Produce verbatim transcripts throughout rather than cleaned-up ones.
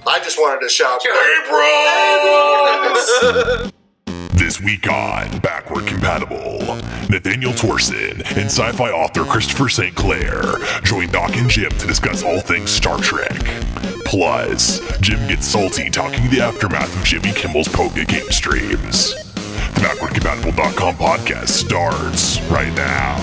I just wanted to shout, ABRAAAAAMS! This week on Backward Compatible, Nathaniel Torson and sci-fi author Christopher StClair join Doc and Jim to discuss all things Star Trek. Plus, Jim gets salty talking the aftermath of Jimmy Kimmel's poker game streams. The Backward Compatible dot com podcast starts right now.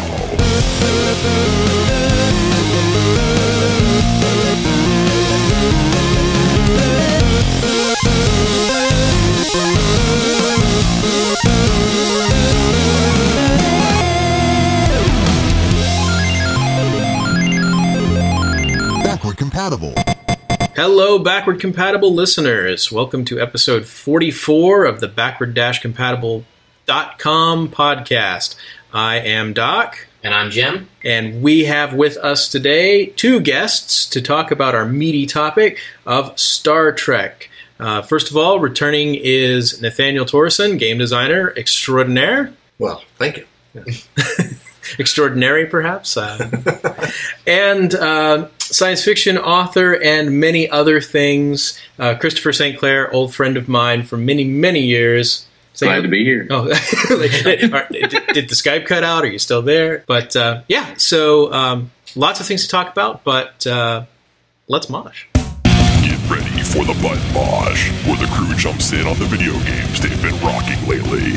Backward Compatible. Hello, Backward Compatible listeners. Welcome to episode forty-four of the Backward Compatible dot com podcast. I am Doc. And I'm Jim. And we have with us today two guests to talk about our meaty topic of Star Trek. Uh, first of all, returning is Nathaniel Torson, game designer extraordinaire. Well, thank you. Extraordinary, perhaps. Uh, and uh, science fiction author and many other things. Uh, Christopher StClair, old friend of mine for many, many years. Say Glad to be here. Oh, did, did the Skype cut out? Are you still there? But uh, yeah, so um, lots of things to talk about, but uh, let's mosh. Get ready for the butt mosh, where the crew jumps in on the video games they've been rocking lately.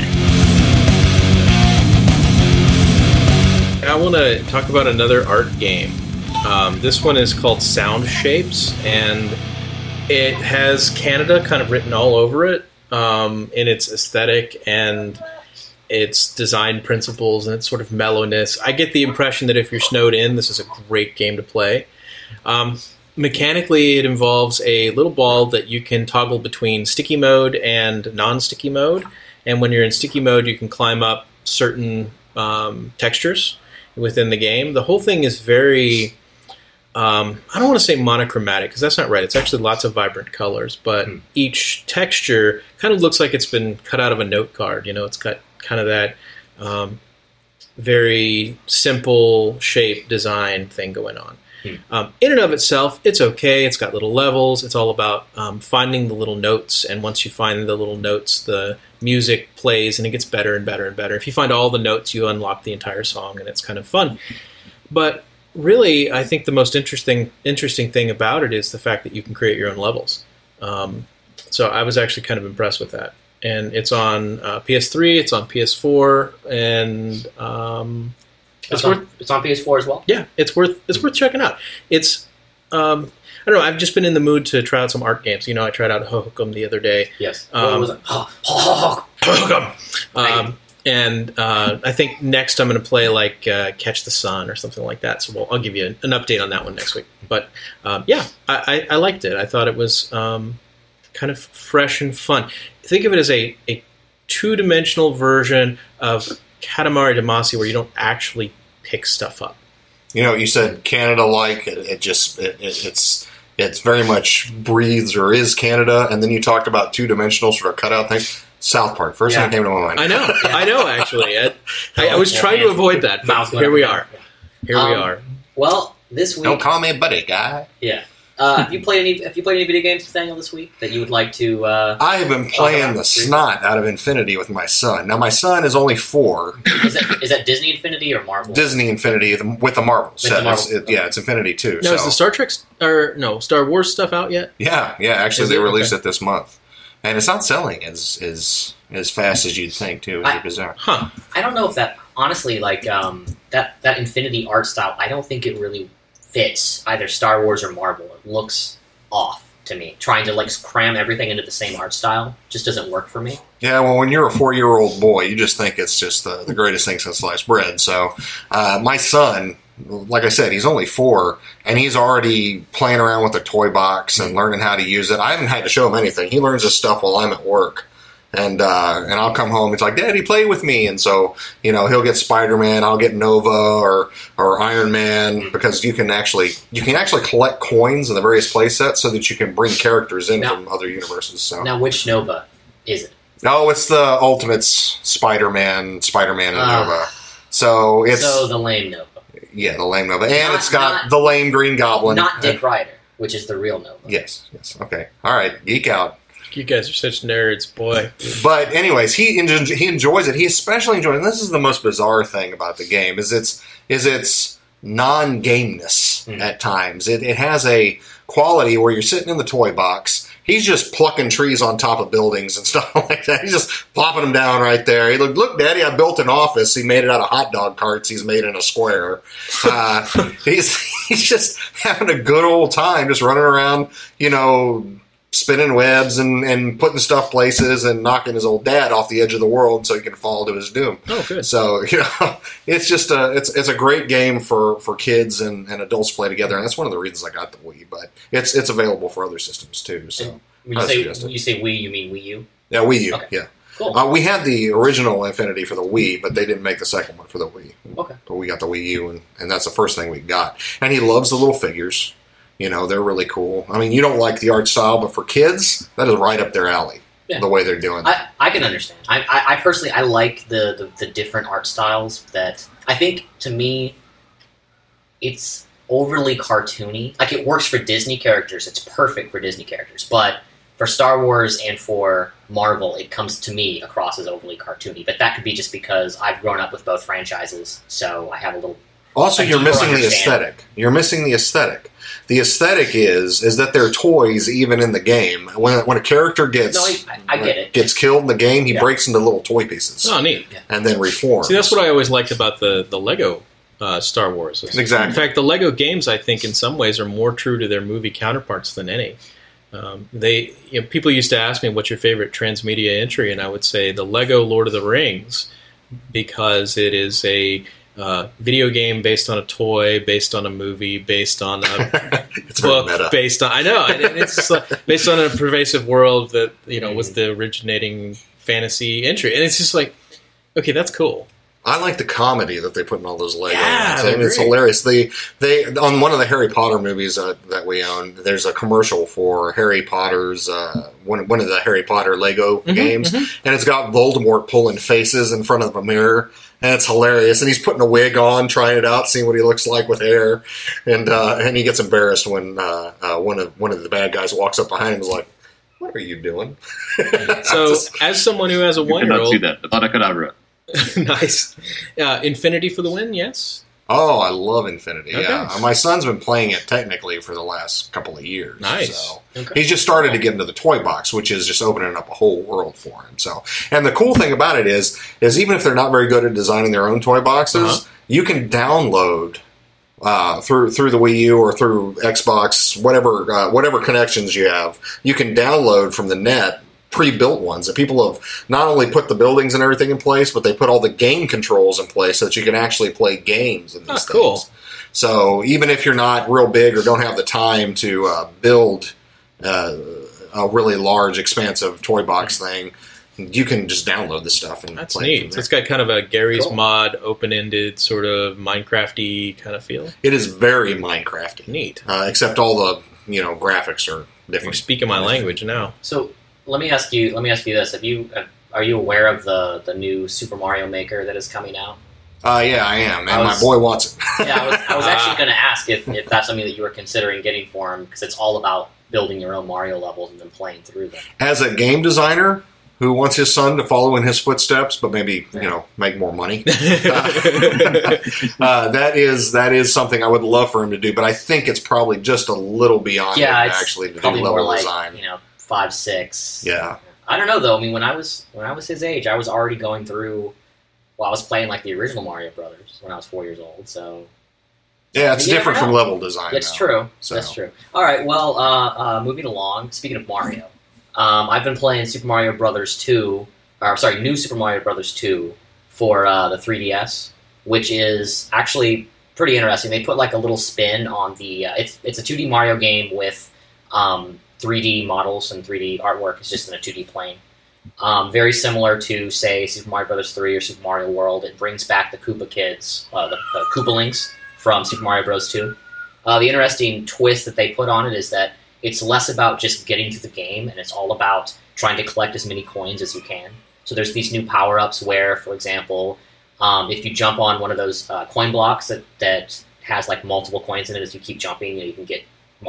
I want to talk about another art game. Um, this one is called Sound Shapes, and it has Canada kind of written all over it um, in its aesthetic and its design principles and its sort of mellowness. I get the impression that if you're snowed in, this is a great game to play. Um, mechanically, it involves a little ball that you can toggle between sticky mode and non-sticky mode, and when you're in sticky mode, you can climb up certain um, textures within the game. The whole thing is very, um, I don't want to say monochromatic, because that's not right. It's actually lots of vibrant colors, but mm. each texture kind of looks like it's been cut out of a note card. You know, it's got kind of that um, very simple shape design thing going on. Mm. Um, in and of itself, it's okay. It's got little levels. It's all about um, finding the little notes, and once you find the little notes, the music plays, and it gets better and better and better. If you find all the notes, you unlock the entire song, and it's kind of fun. But really, I think the most interesting interesting thing about it is the fact that you can create your own levels. Um, so I was actually kind of impressed with that. And it's on uh, P S three, it's on P S four, and um, it's, it's on, worth. It's on P S four as well. Yeah, it's worth it's worth checking out. It's um, I don't know. I've just been in the mood to try out some art games. You know, I tried out Hohokum the other day. Yes. Um, what was it? Hohokum. Um, and uh, I think next I'm going to play like uh, Catch the Sun or something like that. So we'll, I'll give you an, an update on that one next week. But um, yeah, I, I, I liked it. I thought it was um, kind of fresh and fun. Think of it as a, a two-dimensional version of Katamari Damacy, where you don't actually pick stuff up. You know, you said Canada-like. It, it just it, it, it's it's very much breathes or is Canada, and then you talked about two-dimensional sort of cutout things. South Park, first yeah. thing that came to my mind. I know, yeah. I know. Actually, I, I, I was trying to avoid that, but here we are. Here um, we are. Well, this week, don't call me a buddy guy. Yeah. Uh, have you played any? Have you played any video games, Nathaniel, this week that you would like to? Uh, I have been playing the snot out of Infinity with my son. Now, my son is only four. Is that, is that Disney Infinity or Marvel? Disney Infinity with the Marvel set. The Marvel. It's, it, yeah, it's Infinity too. No, so. is the Star Trek or no Star Wars stuff out yet? Yeah, yeah. Actually, is they it? released Okay. it this month, and it's not selling as as as fast as you'd think too. It's I, bizarre. Huh? I don't know if that honestly, like um, that that Infinity art style. I don't think it really fits either Star Wars or Marvel. It looks off to me. Trying to like cram everything into the same art style just doesn't work for me. Yeah, well, when you're a four-year-old boy, you just think it's just the, the greatest thing since sliced bread. So, uh, my son, like I said, he's only four, and he's already playing around with a toy box and learning how to use it. I haven't had to show him anything. He learns this stuff while I'm at work. And uh, and I'll come home. It's like, Daddy, play with me. And so, you know, he'll get Spider-Man. I'll get Nova or or Iron Man, because you can actually you can actually collect coins in the various play sets so that you can bring characters in now, from other universes. So now, which Nova is it? No, it's the Ultimates Spider-Man, Spider-Man and uh, Nova. So it's so the lame Nova. Yeah, the lame Nova, and Not- it's got not- the lame Green Goblin. Not Dick Ryder. which is the real Nova. Yes, yes. Okay. All right. Geek out. You guys are such nerds, boy. But anyways, he enjoys, he enjoys it. He especially enjoys it. And this is the most bizarre thing about the game is its is its non-gameness mm. at times. It, it has a quality where you're sitting in the toy box. He's just plucking trees on top of buildings and stuff like that. He's just plopping them down right there. He look, look, Daddy, I built an office. He made it out of hot dog carts. He's made in a square. Uh, he's he's just having a good old time, just running around, you know, spinning webs and, and putting stuff places and knocking his old dad off the edge of the world so he can fall to his doom. Oh, good. So, you know, it's just a, it's it's a great game for, for kids and, and adults to play together, and that's one of the reasons I got the Wii. But it's it's available for other systems too. So when you say when you say Wii, you mean Wii U? Yeah, Wii U. Okay. Yeah. Cool. Uh, we had the original Infinity for the Wii, but they didn't make the second one for the Wii. Okay. But we got the Wii U, and, and that's the first thing we got. And he loves the little figures. You know, they're really cool. I mean, you don't like the art style, but for kids, that is right up their alley, yeah. the way they're doing it. I, I can understand. I, I, I personally, I like the, the, the different art styles that, I think, to me, it's overly cartoony. Like, it works for Disney characters. It's perfect for Disney characters. But for Star Wars and for Marvel, it comes to me across as overly cartoony. But that could be just because I've grown up with both franchises, so I have a little... Also, a you're missing the understand. aesthetic. You're missing the aesthetic. The aesthetic is is that they're toys even in the game. When when a character gets No, I, I get it. gets killed in the game, he Yeah. breaks into little toy pieces Oh, neat. and then reforms. See, that's what I always liked about the, the Lego uh, Star Wars. Exactly. In fact, the Lego games, I think, in some ways, are more true to their movie counterparts than any. Um, they you know, people used to ask me, what's your favorite transmedia entry? And I would say the Lego Lord of the Rings, because it is a... Uh, video game based on a toy, based on a movie, based on a it's very book, meta. based on I know and it's just like, based on a pervasive world that you know was the originating fantasy entry, and it's just like, okay, that's cool. I like the comedy that they put in all those Lego. Yeah, ones. I mean, it's great. hilarious. They they on one of the Harry Potter movies uh, that we own. There's a commercial for Harry Potter's uh, one one of the Harry Potter Lego Mm-hmm, games, mm-hmm. and it's got Voldemort pulling faces in front of a mirror. And it's hilarious. And he's putting a wig on, trying it out, seeing what he looks like with hair. And uh, and he gets embarrassed when uh, uh, one of one of the bad guys walks up behind him and is like, "What are you doing?" So, Just, as someone who has a You cannot one-year-old, see that. Avada Kedavra. nice, uh, Infinity for the win, yes. oh, I love Infinity. Okay. Yeah, my son's been playing it technically for the last couple of years. Nice. So Okay. he's just started to get into the toy box, which is just opening up a whole world for him. So, and the cool thing about it is, is even if they're not very good at designing their own toy boxes, Uh-huh. you can download uh, through through the Wii U or through Xbox, whatever uh, whatever connections you have. You can download from the net pre-built ones that people have not only put the buildings and everything in place, but they put all the game controls in place so that you can actually play games in these Oh, things. cool. So even if you're not real big or don't have the time to uh, build uh, a really large, expansive toy box thing, you can just download the stuff and That's play it neat. from So there. it's got kind of a Gary's Cool. Mod, open-ended, sort of Minecraft-y kind of feel. It is very Minecrafty, Neat. uh, except all the you know graphics are You're different. speaking my language now. So let me ask you. Let me ask you this: Have you uh, are you aware of the the new Super Mario Maker that is coming out? Uh, yeah, I am, and I was- my boy wants it. Yeah, I was, I was Ah. actually going to ask if, if that's something that you were considering getting for him, because it's all about building your own Mario levels and then playing through them. As a game designer who wants his son to follow in his footsteps, but maybe you know make more money. uh, that is that is something I would love for him to do, but I think it's probably just a little beyond Yeah, him it's actually to do probably level more like design. you know five, six. Yeah. I don't know though. I mean, when I was when I was his age, I was already going through. Well, I was playing like the original Mario Brothers when I was four years old. So Yeah, it's You never different from know. level design. that's though. true. So. That's true. All right. Well, uh, uh, moving along. Speaking of Mario, um, I've been playing Super Mario Brothers two. Or sorry, New Super Mario Brothers two for uh, the three D S, which is actually pretty interesting. They put like a little spin on the. Uh, it's it's a two D Mario game with um, three D models and three D artwork. It's just in a two D plane. Um, very similar to, say, Super Mario Brothers three or Super Mario World. It brings back the Koopa kids, uh, the, the Koopalings from Super Mario Bros. two. Uh, the interesting twist that they put on it is that it's less about just getting through the game, and it's all about trying to collect as many coins as you can. So there's these new power-ups where, for example, um, if you jump on one of those uh, coin blocks that, that has like multiple coins in it as you keep jumping, you know, you can get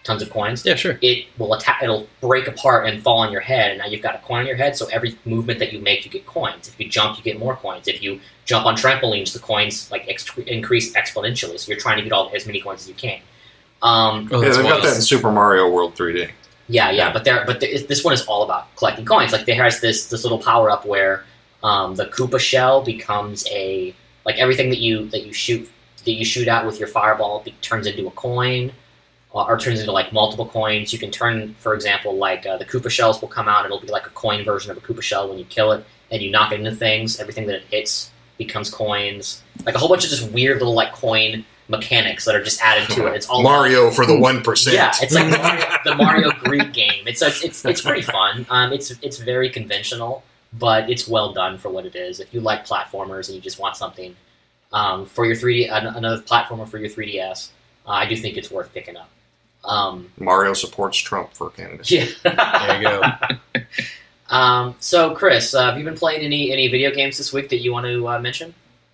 tons of coins. Yeah, sure. It will attack. It'll break apart and fall on your head, and now you've got a coin on your head. So every movement that you make, you get coins. If you jump, you get more coins. If you jump on trampolines, the coins like ex- increase exponentially. So you're trying to get all as many coins as you can. Um, yeah, they've got that in Super Mario World three D. Yeah, yeah, but there, but the, this one is all about collecting coins. Like there has this this little power up where um, the Koopa shell becomes a like everything that you that you shoot that you shoot out with your fireball be, turns into a coin, or, or turns into like multiple coins. You can turn, for example, like uh, the Koopa shells will come out. It'll be like a coin version of a Koopa shell when you kill it, and you knock it into things. Everything that it hits becomes coins. Like a whole bunch of just weird little like coin mechanics that are just added to it. It's all Mario for the one percent. Yeah, it's like the Mario, the Mario Greed game. It's a, it's it's pretty fun. Um, it's it's very conventional, but it's well done for what it is. If you like platformers and you just want something um, for your three D, an, another platformer for your three D S, uh, I do think it's worth picking up. Um, Mario supports Trump for candidates. Yeah, there you go. um, so, Chris, uh, have you been playing any any video games this week that you want to uh, mention?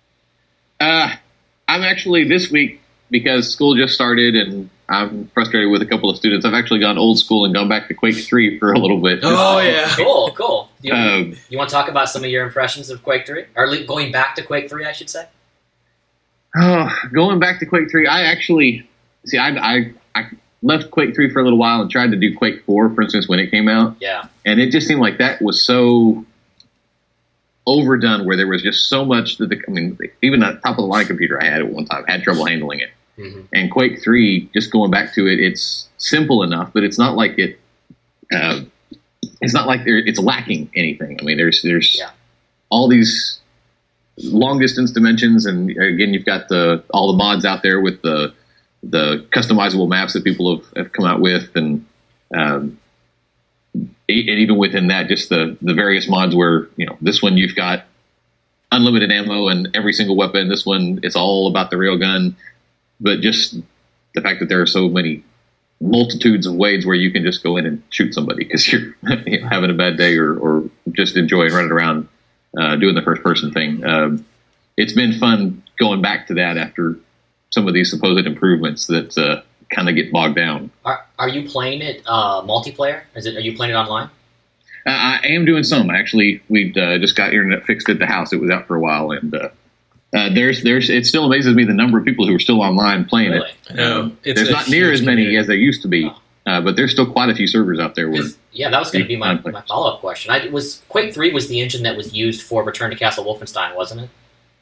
Uh, I'm actually this week, because school just started and I'm frustrated with a couple of students, I've actually gone old school and gone back to Quake three for a little bit. Oh, yeah. Cool, cool. You, Um, you want to talk about some of your impressions of Quake three? Or le- going back to Quake three, I should say? Oh, going back to Quake three, I actually, see, I, I, I left Quake three for a little while and tried to do Quake four, for instance, when it came out. Yeah. And it just seemed like that was so overdone, where there was just so much that the, I mean, even the top of the line computer I had at one time had trouble handling it. Mm-hmm. And Quake three, just going back to it, it's simple enough, but it's not like it. Uh, it's not like there, it's lacking anything. I mean, there's there's Yeah. all these long distance dimensions, and again, you've got the all the mods out there with the the customizable maps that people have, have come out with, and um, and even within that, just the the various mods where, you know, this one you've got unlimited ammo and every single weapon. This one, it's all about the railgun. But just the fact that there are so many multitudes of ways where you can just go in and shoot somebody because you're you know, having a bad day, or, or just enjoying running around uh, doing the first person thing. Um, it's been fun going back to that after some of these supposed improvements that uh, kind of get bogged down. Are Are you playing it uh, multiplayer? Is it? Are you playing it online? Uh, I am doing some. Actually, we uh, just got internet fixed at the house. It was out for a while, and uh, uh, there's there's it still amazes me the number of people who are still online playing Really? it. I know. Um, It's there's a not near huge as many community. as there used to be, uh, but there's still quite a few servers out there. Where Is- Yeah, that was going to be my, Yeah. my follow up question. I was Quake three was the engine that was used for Return to Castle Wolfenstein, wasn't it?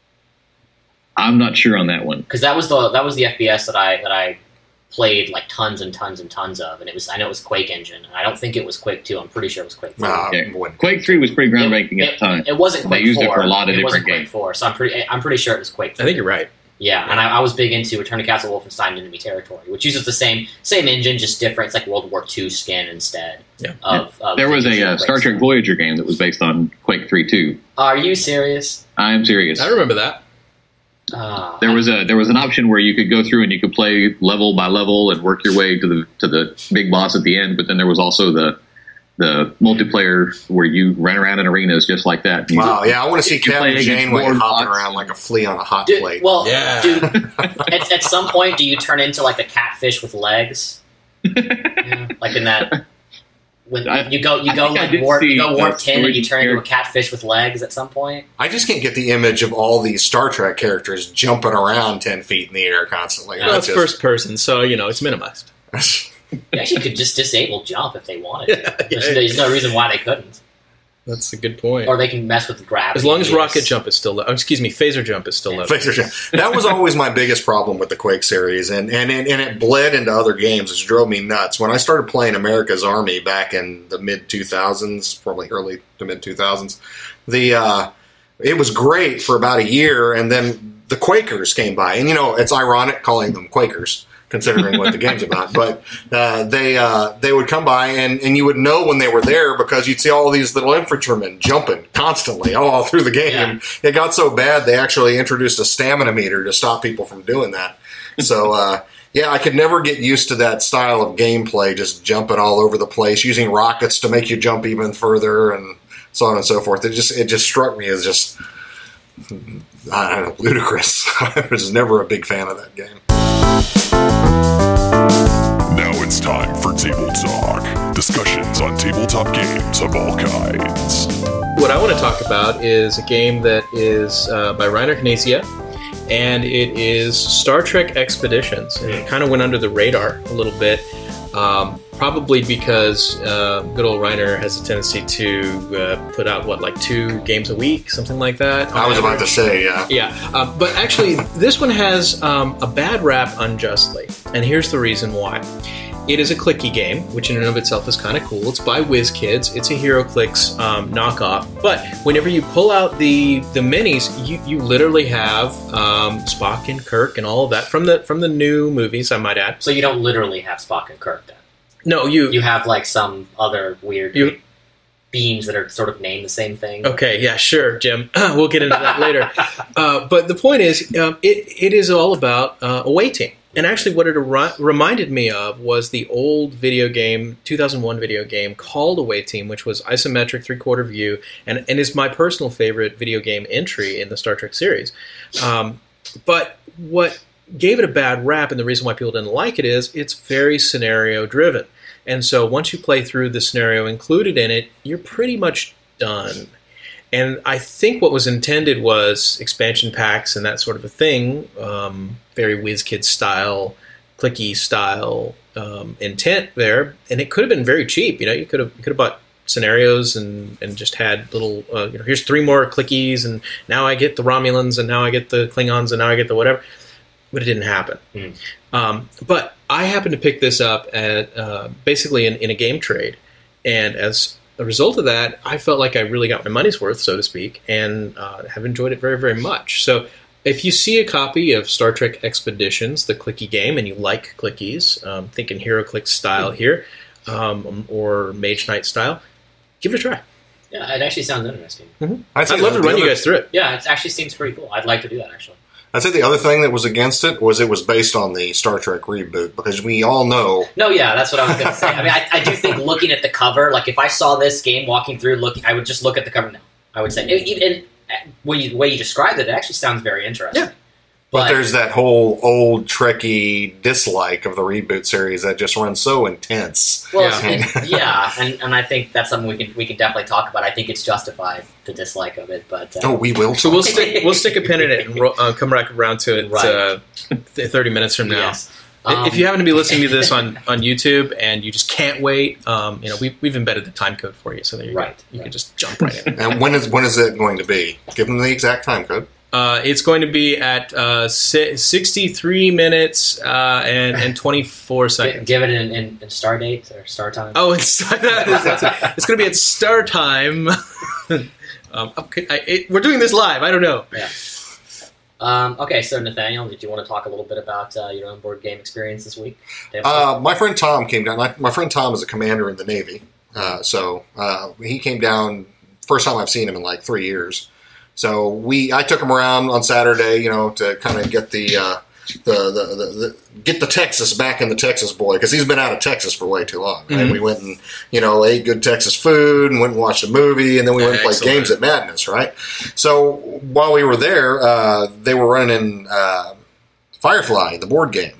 I'm not sure on that one. Because that was the that was the F P S that I that I played like tons and tons and tons of, and it was I know it was Quake engine. And I don't think it was Quake two. I'm pretty sure it was Quake three. Nah, Yeah. when- Quake three was pretty It, groundbreaking at it- the time. it wasn't They Quake used it four. for a lot of it wasn't different Quake games. four, so I'm pretty I'm pretty sure it was Quake three. I think you're right. Yeah, and I, I was big into Return to Castle Wolfenstein Enemy Territory, which uses the same same engine, just different. It's like World War two skin instead. Yeah. Of, of There was the a usual uh, Quake Star Trek stuff. Voyager game that was based on Quake three too. Are you serious? I am serious. I remember that. Uh, There was a there was an option where you could go through and you could play level by level and work your way to the to the big boss at the end. But then there was also the the multiplayer where you ran around in arenas just like that. You- Wow, yeah, I want to see you play Captain against Janeway board hopping bots. around like a flea on a hot Dude, plate. well, Yeah. dude, at, at some point, do you turn into like a catfish with legs? Yeah, like in that, when I- you go, you I go think I like did warp, you see go warp that ten, and you turn into a story catfish with legs at some point. I just can't get the image of all these Star Trek characters jumping around ten feet in the air constantly. Well, it's That's first person, so, you know, it's minimized. just, You actually could just disable jump if they wanted. Yeah, There's, yeah. there's no reason why they couldn't, That's a good point. or they can mess with gravity. As long as Yes. rocket jump is still, oh, excuse me, phaser jump is still Yeah. low. Phaser jump. That was always my biggest problem with the Quake series, and, and, and, and it bled into other games, which drove me nuts. When I started playing America's Army back in the mid two thousands, probably early to mid two thousands, the uh, it was great for about a year, and then the Quakers came by. And, you know, it's ironic calling them Quakers, considering what the game's about. But uh, they uh, they would come by, and, and you would know when they were there because you'd see all these little infantrymen jumping constantly all through the game. Yeah. It got so bad they actually introduced a stamina meter to stop people from doing that. So, uh, yeah, I could never get used to that style of gameplay, just jumping all over the place, using rockets to make you jump even further, and so on and so forth. It just it just struck me as just, I don't know, ludicrous. I was never a big fan of that game. Now it's It's time for Table Talk. Discussions on tabletop games of all kinds. What I want to talk about is a game that is uh, by Reiner Knizia, and it is Star Trek Expeditions. And it kind of went under the radar a little bit, um, probably because uh, good old Reiner has a tendency to uh, put out, what, like two games a week, something like that? I was about to say, yeah. Yeah, uh, but actually, this one has um, a bad rap unjustly, and here's the reason why. It is a clicky game, which in and of itself is kind of cool. It's by WizKids. It's a HeroClix um, knockoff. But whenever you pull out the the minis, you, you literally have um, Spock and Kirk and all of that from the from the new movies, I might add. So you don't literally have Spock and Kirk then? No, you... You have like some other weird you, beings that are sort of named the same thing? Okay, yeah, sure, Jim. We'll get into that later. Uh, but the point is, um, it, it is all about uh, away team. And actually what it ar- reminded me of was the old video game, two thousand one video game called Away Team, which was isometric three-quarter view, and, and is my personal favorite video game entry in the Star Trek series. Um, but what gave it a bad rap, and the reason why people didn't like it, is it's very scenario-driven. And so once you play through the scenario included in it, you're pretty much done. And I think what was intended was expansion packs and that sort of a thing, um, very WizKids style, clicky style um, intent there, and it could have been very cheap. You know, you could have you could have bought scenarios and, and just had little, uh, you know, here's three more clickies, and now I get the Romulans, and now I get the Klingons, and now I get the whatever. But it didn't happen. Mm. Um, but I happened to pick this up at uh, basically in, in a game trade, and as a result of that, I felt like I really got my money's worth, so to speak, and uh, have enjoyed it very, very much. So if you see a copy of Star Trek Expeditions, the clicky game, and you like clickies, um, thinking HeroClix style here, um, or Mage Knight style, give it a try. Yeah, it actually sounds interesting. Mm-hmm. I'd, I'd love to run you guys through it. Yeah, it actually seems pretty cool. I'd like to do that, actually. I'd say the other thing that was against it was it was based on the Star Trek reboot, because we all know... No, yeah, that's what I was going to say. I mean, I, I do think looking at the cover, like if I saw this game walking through, look, I would just look at the cover now. I would say, even when you, the way you described it, it actually sounds very interesting. Yeah. But, but there's that whole old Trekkie dislike of the reboot series that just runs so intense. Well, yeah, and, yeah, and, and I think that's something we can we can definitely talk about. I think it's justified, the dislike of it. But uh, oh, we will. So we'll stick we'll stick a pin in it and ro- uh, come back around to it right. uh, thirty minutes from now. Yes. Um, if you happen to be listening to this on, on YouTube and you just can't wait, um, you know we we've embedded the time code for you, so there you right, go. You right. can just jump right in. And when is when is it going to be? Give them the exact time code. Uh, it's going to be at uh, sixty-three minutes uh, and, and twenty-four seconds. Give it in, in, in star date or star time? Oh, it's, it's going to be at star time. um, okay, I, it, we're doing this live. I don't know. Yeah. Um, okay, so Nathaniel, did you want to talk a little bit about uh, your own board game experience this week? Uh, my friend Tom came down. My, my friend Tom is a commander in the Navy. Uh, so uh, he came down, first time I've seen him in like three years. So we, I took him around on Saturday, you know, to kind of get the, uh, the, the, the, the get the Texas back in the Texas boy, because he's been out of Texas for way too long. Right? Mm-hmm. We went and you know ate good Texas food and went and watched a movie, and then we went and played Excellent. games at Madness. Right. So while we were there, uh, they were running uh, Firefly, the board game,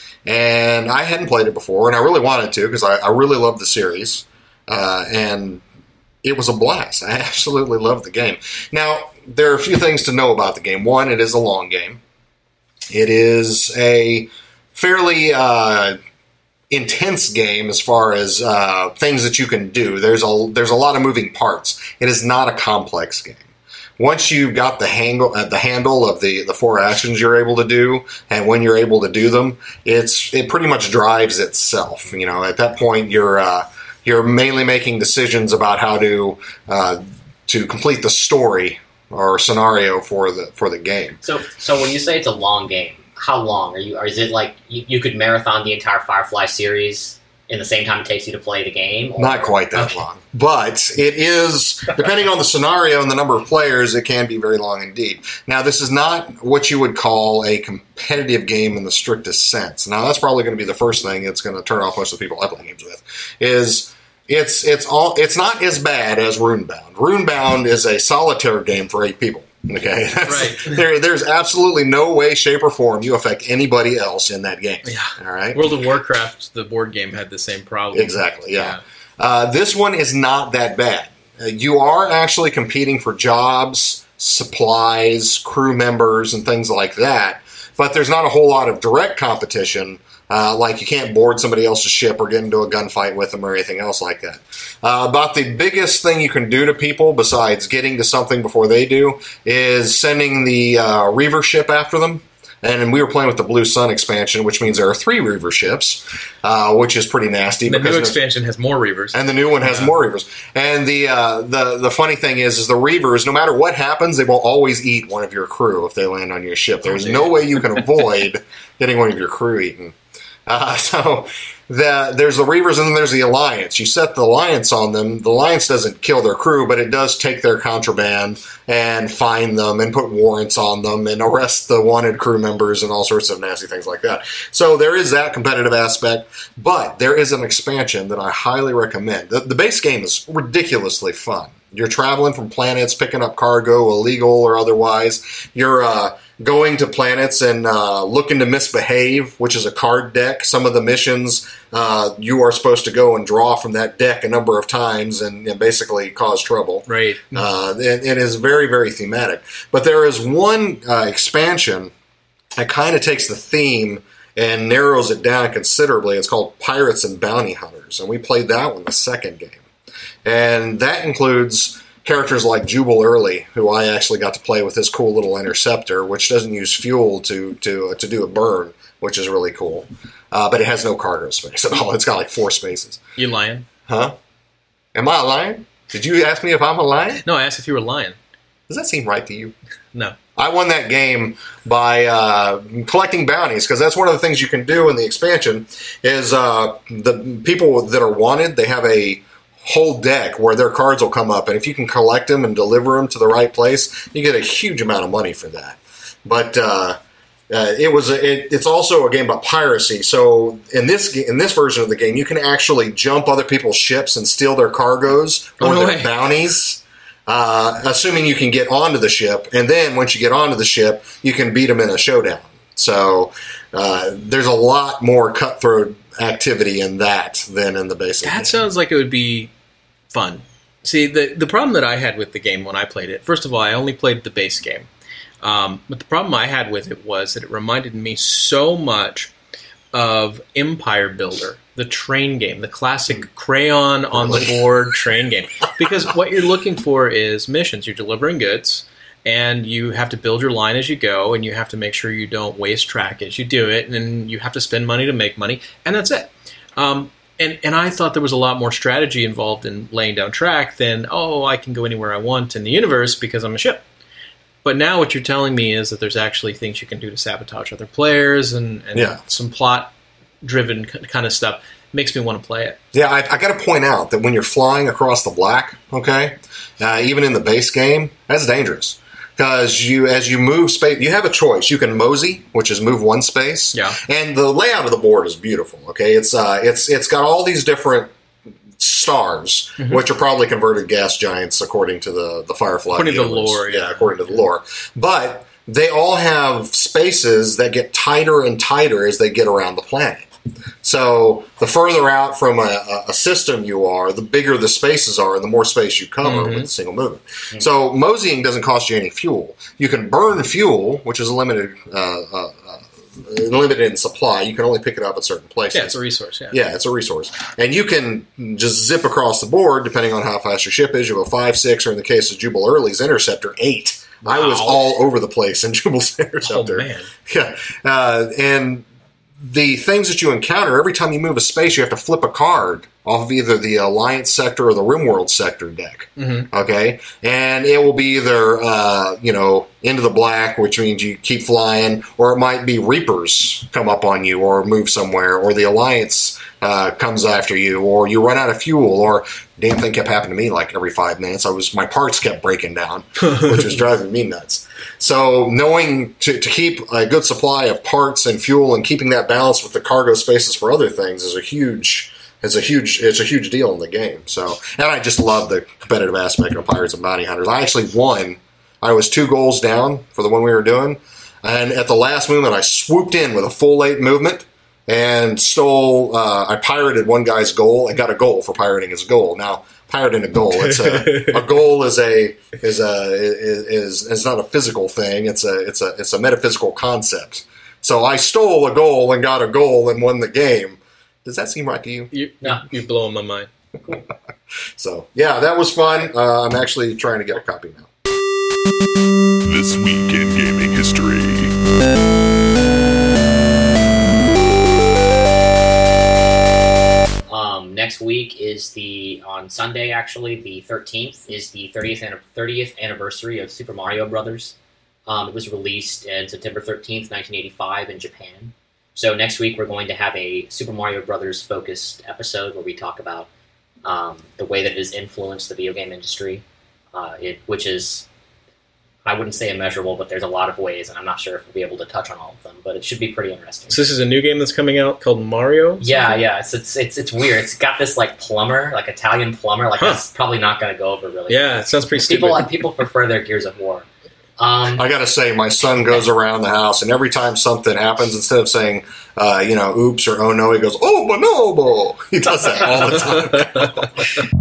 and I hadn't played it before, and I really wanted to because I, I really love the series, uh, and it was a blast. I absolutely loved the game. Now, there are a few things to know about the game. One, it is a long game. It is a fairly uh, intense game as far as uh, things that you can do. There's a there's a lot of moving parts. It is not a complex game. Once you've got the handle uh, the handle of the, the four actions you're able to do, and when you're able to do them, it's it pretty much drives itself. You know, at that point, you're uh, you're mainly making decisions about how to uh, to complete the story or scenario for the for the game. So, so when you say it's a long game, how long are you? Or is it like you, you could marathon the entire Firefly series in the same time it takes you to play the game? Or? Not quite that okay. long, but it is, depending on the scenario and the number of players, it can be very long indeed. Now, this is not what you would call a competitive game in the strictest sense. Now, that's probably going to be the first thing that's going to turn off most of the people I play games with. Is It's it's all it's not as bad as Runebound. Runebound is a solitaire game for eight people. Okay, That's, Right. there, there's absolutely no way, shape, or form you affect anybody else in that game. Yeah. All right. World of Warcraft, the board game, had the same problem. Exactly. Yeah. Uh, this one is not that bad. Uh, you are actually competing for jobs, supplies, crew members, and things like that. But there's not a whole lot of direct competition. Uh, like you can't board somebody else's ship or get into a gunfight with them or anything else like that. Uh, about the biggest thing you can do to people besides getting to something before they do is sending the uh, Reaver ship after them. And we were playing with the Blue Sun expansion, which means there are three Reaver ships, uh, which is pretty nasty. The because new expansion has more Reavers. And the new one has Yeah. more Reavers. And the, uh, the the funny thing is, is the Reavers, no matter what happens, they will always eat one of your crew if they land on your ship. There's no way you can avoid getting one of your crew eaten. Uh, so the, there's the Reavers and then there's the Alliance. You set the Alliance on them. The Alliance doesn't kill their crew, but it does take their contraband and fine them and put warrants on them and arrest the wanted crew members and all sorts of nasty things like that. So there is that competitive aspect, but there is an expansion that I highly recommend. The, the base game is ridiculously fun. You're traveling from planets, picking up cargo, illegal or otherwise. You're uh, going to planets and uh, looking to misbehave, which is a card deck. Some of the missions, uh, you are supposed to go and draw from that deck a number of times and, and basically cause trouble. Right. Uh, it, it is very, very thematic. But there is one uh, expansion that kind of takes the theme and narrows it down considerably. It's called Pirates and Bounty Hunters, and we played that one the second game. And that includes characters like Jubal Early, who I actually got to play with his cool little interceptor, which doesn't use fuel to to uh, to do a burn, which is really cool. Uh, but it has no cargo space at all. It's got like four spaces. You lying? Huh? Am I a lion? Did you ask me if I'm a lion? No, I asked if you were lying. Does that seem right to you? No. I won that game by uh, collecting bounties, because that's one of the things you can do in the expansion is uh, the people that are wanted, they have a whole deck where their cards will come up, and if you can collect them and deliver them to the right place, you get a huge amount of money for that. But uh, uh, it was a, it, it's also a game about piracy. So in this in this version of the game, you can actually jump other people's ships and steal their cargoes or Oh, no their way. bounties. Uh, assuming you can get onto the ship, and then once you get onto the ship, you can beat them in a showdown. So uh, there's a lot more cutthroat activity in that than in the basic game. That sounds like it would be fun. See, the the problem that I had with the game when I played it, first of all, I only played the base game. Um, but the problem I had with it was that it reminded me so much of Empire Builder, the train game, the classic crayon on the board train game. Because what you're looking for is missions. You're delivering goods, and you have to build your line as you go, and you have to make sure you don't waste track as you do it, and you have to spend money to make money, and that's it. Um, and, and I thought there was a lot more strategy involved in laying down track than, oh, I can go anywhere I want in the universe because I'm a ship. But now what you're telling me is that there's actually things you can do to sabotage other players and, and Yeah. some plot-driven kind of stuff. Makes me want to play it. Yeah, I, I got to point out that when you're flying across the black, okay, uh, even in the base game, that's dangerous. Because you, as you move space, you have a choice. You can mosey, which is move one space. Yeah. And the layout of the board is beautiful. Okay, it's uh, it's it's got all these different stars, mm-hmm. which are probably converted gas giants according to the the Firefly. According to the universe. lore, yeah. yeah, according to the lore. But they all have spaces that get tighter and tighter as they get around the planet. So the further out from a, a system you are, the bigger the spaces are, and the more space you cover Mm-hmm. with a single movement. Mm-hmm. So moseying doesn't cost you any fuel. You can burn fuel, which is a limited, uh, uh, uh, limited in supply. You can only pick it up at certain places. Yeah, it's a resource. Yeah, Yeah, it's a resource. And you can just zip across the board, depending on how fast your ship is. You go five, six, or in the case of Jubal Early's Interceptor, eight. Wow. I was all over the place in Jubal's Interceptor. Oh, man. Yeah. Uh, and the things that you encounter, every time you move a space, you have to flip a card off of either the Alliance sector or the RimWorld sector deck. Mm-hmm. Okay? And it will be either, uh, you know, into the black, which means you keep flying, or it might be Reapers come up on you or move somewhere, or the Alliance uh, comes after you, or you run out of fuel, or damn thing kept happening to me like every five minutes. I was my parts kept breaking down, which was driving me nuts. So knowing to, to keep a good supply of parts and fuel and keeping that balance with the cargo spaces for other things is a huge is a huge it's a huge deal in the game. So and I just love the competitive aspect of Pirates and Bounty Hunters. I actually won I was two goals down for the one we were doing. And at the last movement, I swooped in with a full late movement and stole, uh, I pirated one guy's goal and got a goal for pirating his goal. Now, pirating a goal, it's a, a goal is a, is a, is, is not a physical thing. It's a, it's a, it's a metaphysical concept. So I stole a goal and got a goal and won the game. Does that seem right to you? You, no. You're blowing my mind. So, yeah, that was fun. Uh, I'm actually trying to get a copy now. This week in gaming history. Um, next week is the, on Sunday actually, the thirteenth, is the thirtieth, thirtieth anniversary of Super Mario Brothers. Um, it was released on September thirteenth, nineteen eighty-five in Japan. So next week we're going to have a Super Mario Brothers focused episode where we talk about um, the way that it has influenced the video game industry, uh, it, which is, I wouldn't say immeasurable, but there's a lot of ways, and I'm not sure if we'll be able to touch on all of them, but it should be pretty interesting. So this is a new game that's coming out called Mario? Yeah, something? yeah, it's, it's it's it's weird. It's got this like plumber, like Italian plumber, like huh. that's probably not going to go over really Yeah, well. It sounds pretty people, stupid. People prefer their Gears of War. Um, I got to say, my son goes around the house, and every time something happens, instead of saying, uh, you know, oops or oh no, he goes, oh, bonobo. He does that all the time.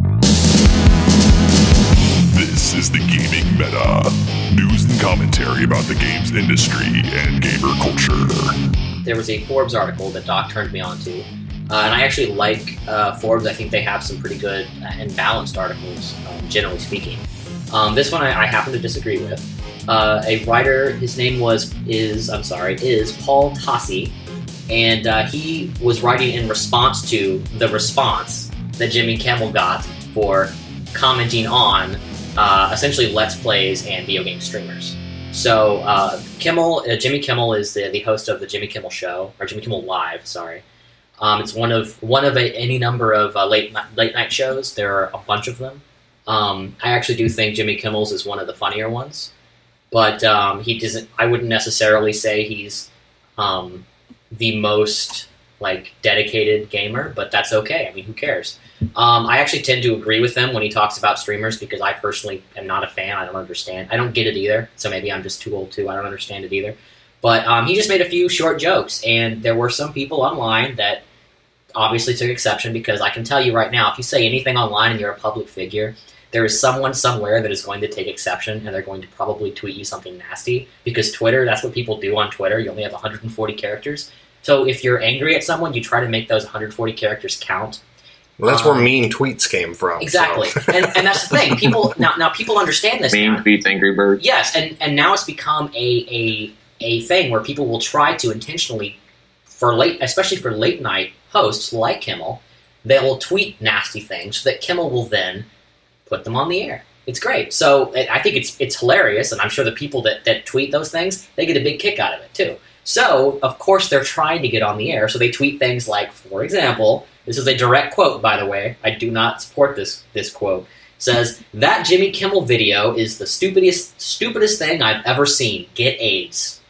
This is the Gaming Meta. News and commentary about the games industry and gamer culture. There was a Forbes article that Doc turned me on to, uh, and I actually like uh, Forbes. I think they have some pretty good and balanced articles, um, generally speaking. Um, this one I, I happen to disagree with. Uh, a writer, his name was, is, I'm sorry, is Paul Tossi, and uh, he was writing in response to the response that Jimmy Kimmel got for commenting on uh, essentially Let's Plays and video game streamers. So uh, Kimmel, uh, Jimmy Kimmel is the, the host of the Jimmy Kimmel Show, or Jimmy Kimmel Live, sorry. Um, it's one of one of a, any number of uh, late late night shows. There are a bunch of them. Um, I actually do think Jimmy Kimmel's is one of the funnier ones. But um, he doesn't. I wouldn't necessarily say he's um, the most like dedicated gamer, but that's okay. I mean, who cares? Um, I actually tend to agree with him when he talks about streamers because I personally am not a fan. I don't understand. I don't get it either. So maybe I'm just too old too. I don't understand it either. But um, he just made a few short jokes, and there were some people online that obviously took exception because I can tell you right now, if you say anything online and you're a public figure, there is someone somewhere that is going to take exception, and they're going to probably tweet you something nasty, because Twitter, that's what people do on Twitter. You only have one hundred forty characters. So if you're angry at someone, you try to make those one hundred forty characters count. Well, that's um, where mean tweets came from. Exactly. So. and, and that's the thing. People now, now people understand this Mean now. tweets, Angry Birds. Yes, and, and now it's become a, a, a thing where people will try to intentionally, for late, especially for late night hosts like Kimmel, they will tweet nasty things so that Kimmel will then put them on the air. It's great. So I think it's it's hilarious, and I'm sure the people that, that tweet those things, they get a big kick out of it too. So, of course, they're trying to get on the air, so they tweet things like, for example, this is a direct quote, by the way, I do not support this this quote, says, "That Jimmy Kimmel video is the stupidest stupidest thing I've ever seen. Get AIDS."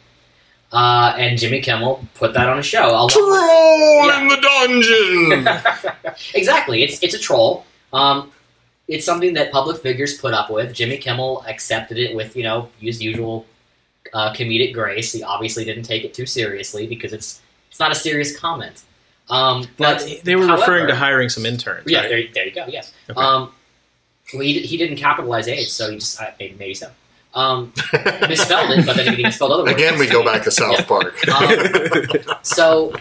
Uh, and Jimmy Kimmel put that on a show. Troll yeah. in the dungeon! Exactly. It's, it's a troll. Um... It's something that public figures put up with. Jimmy Kimmel accepted it with, you know, his usual uh, comedic grace. He obviously didn't take it too seriously because it's it's not a serious comment. Um, but now, they were however, referring to hiring some interns. Yeah, right? there, there you go. Yes. Okay. Um, well, he, he didn't capitalize AIDS, so he just uh, maybe so. Um, misspelled it, but then he misspelled other words. Again, we go back to South yeah. Park. Um, so.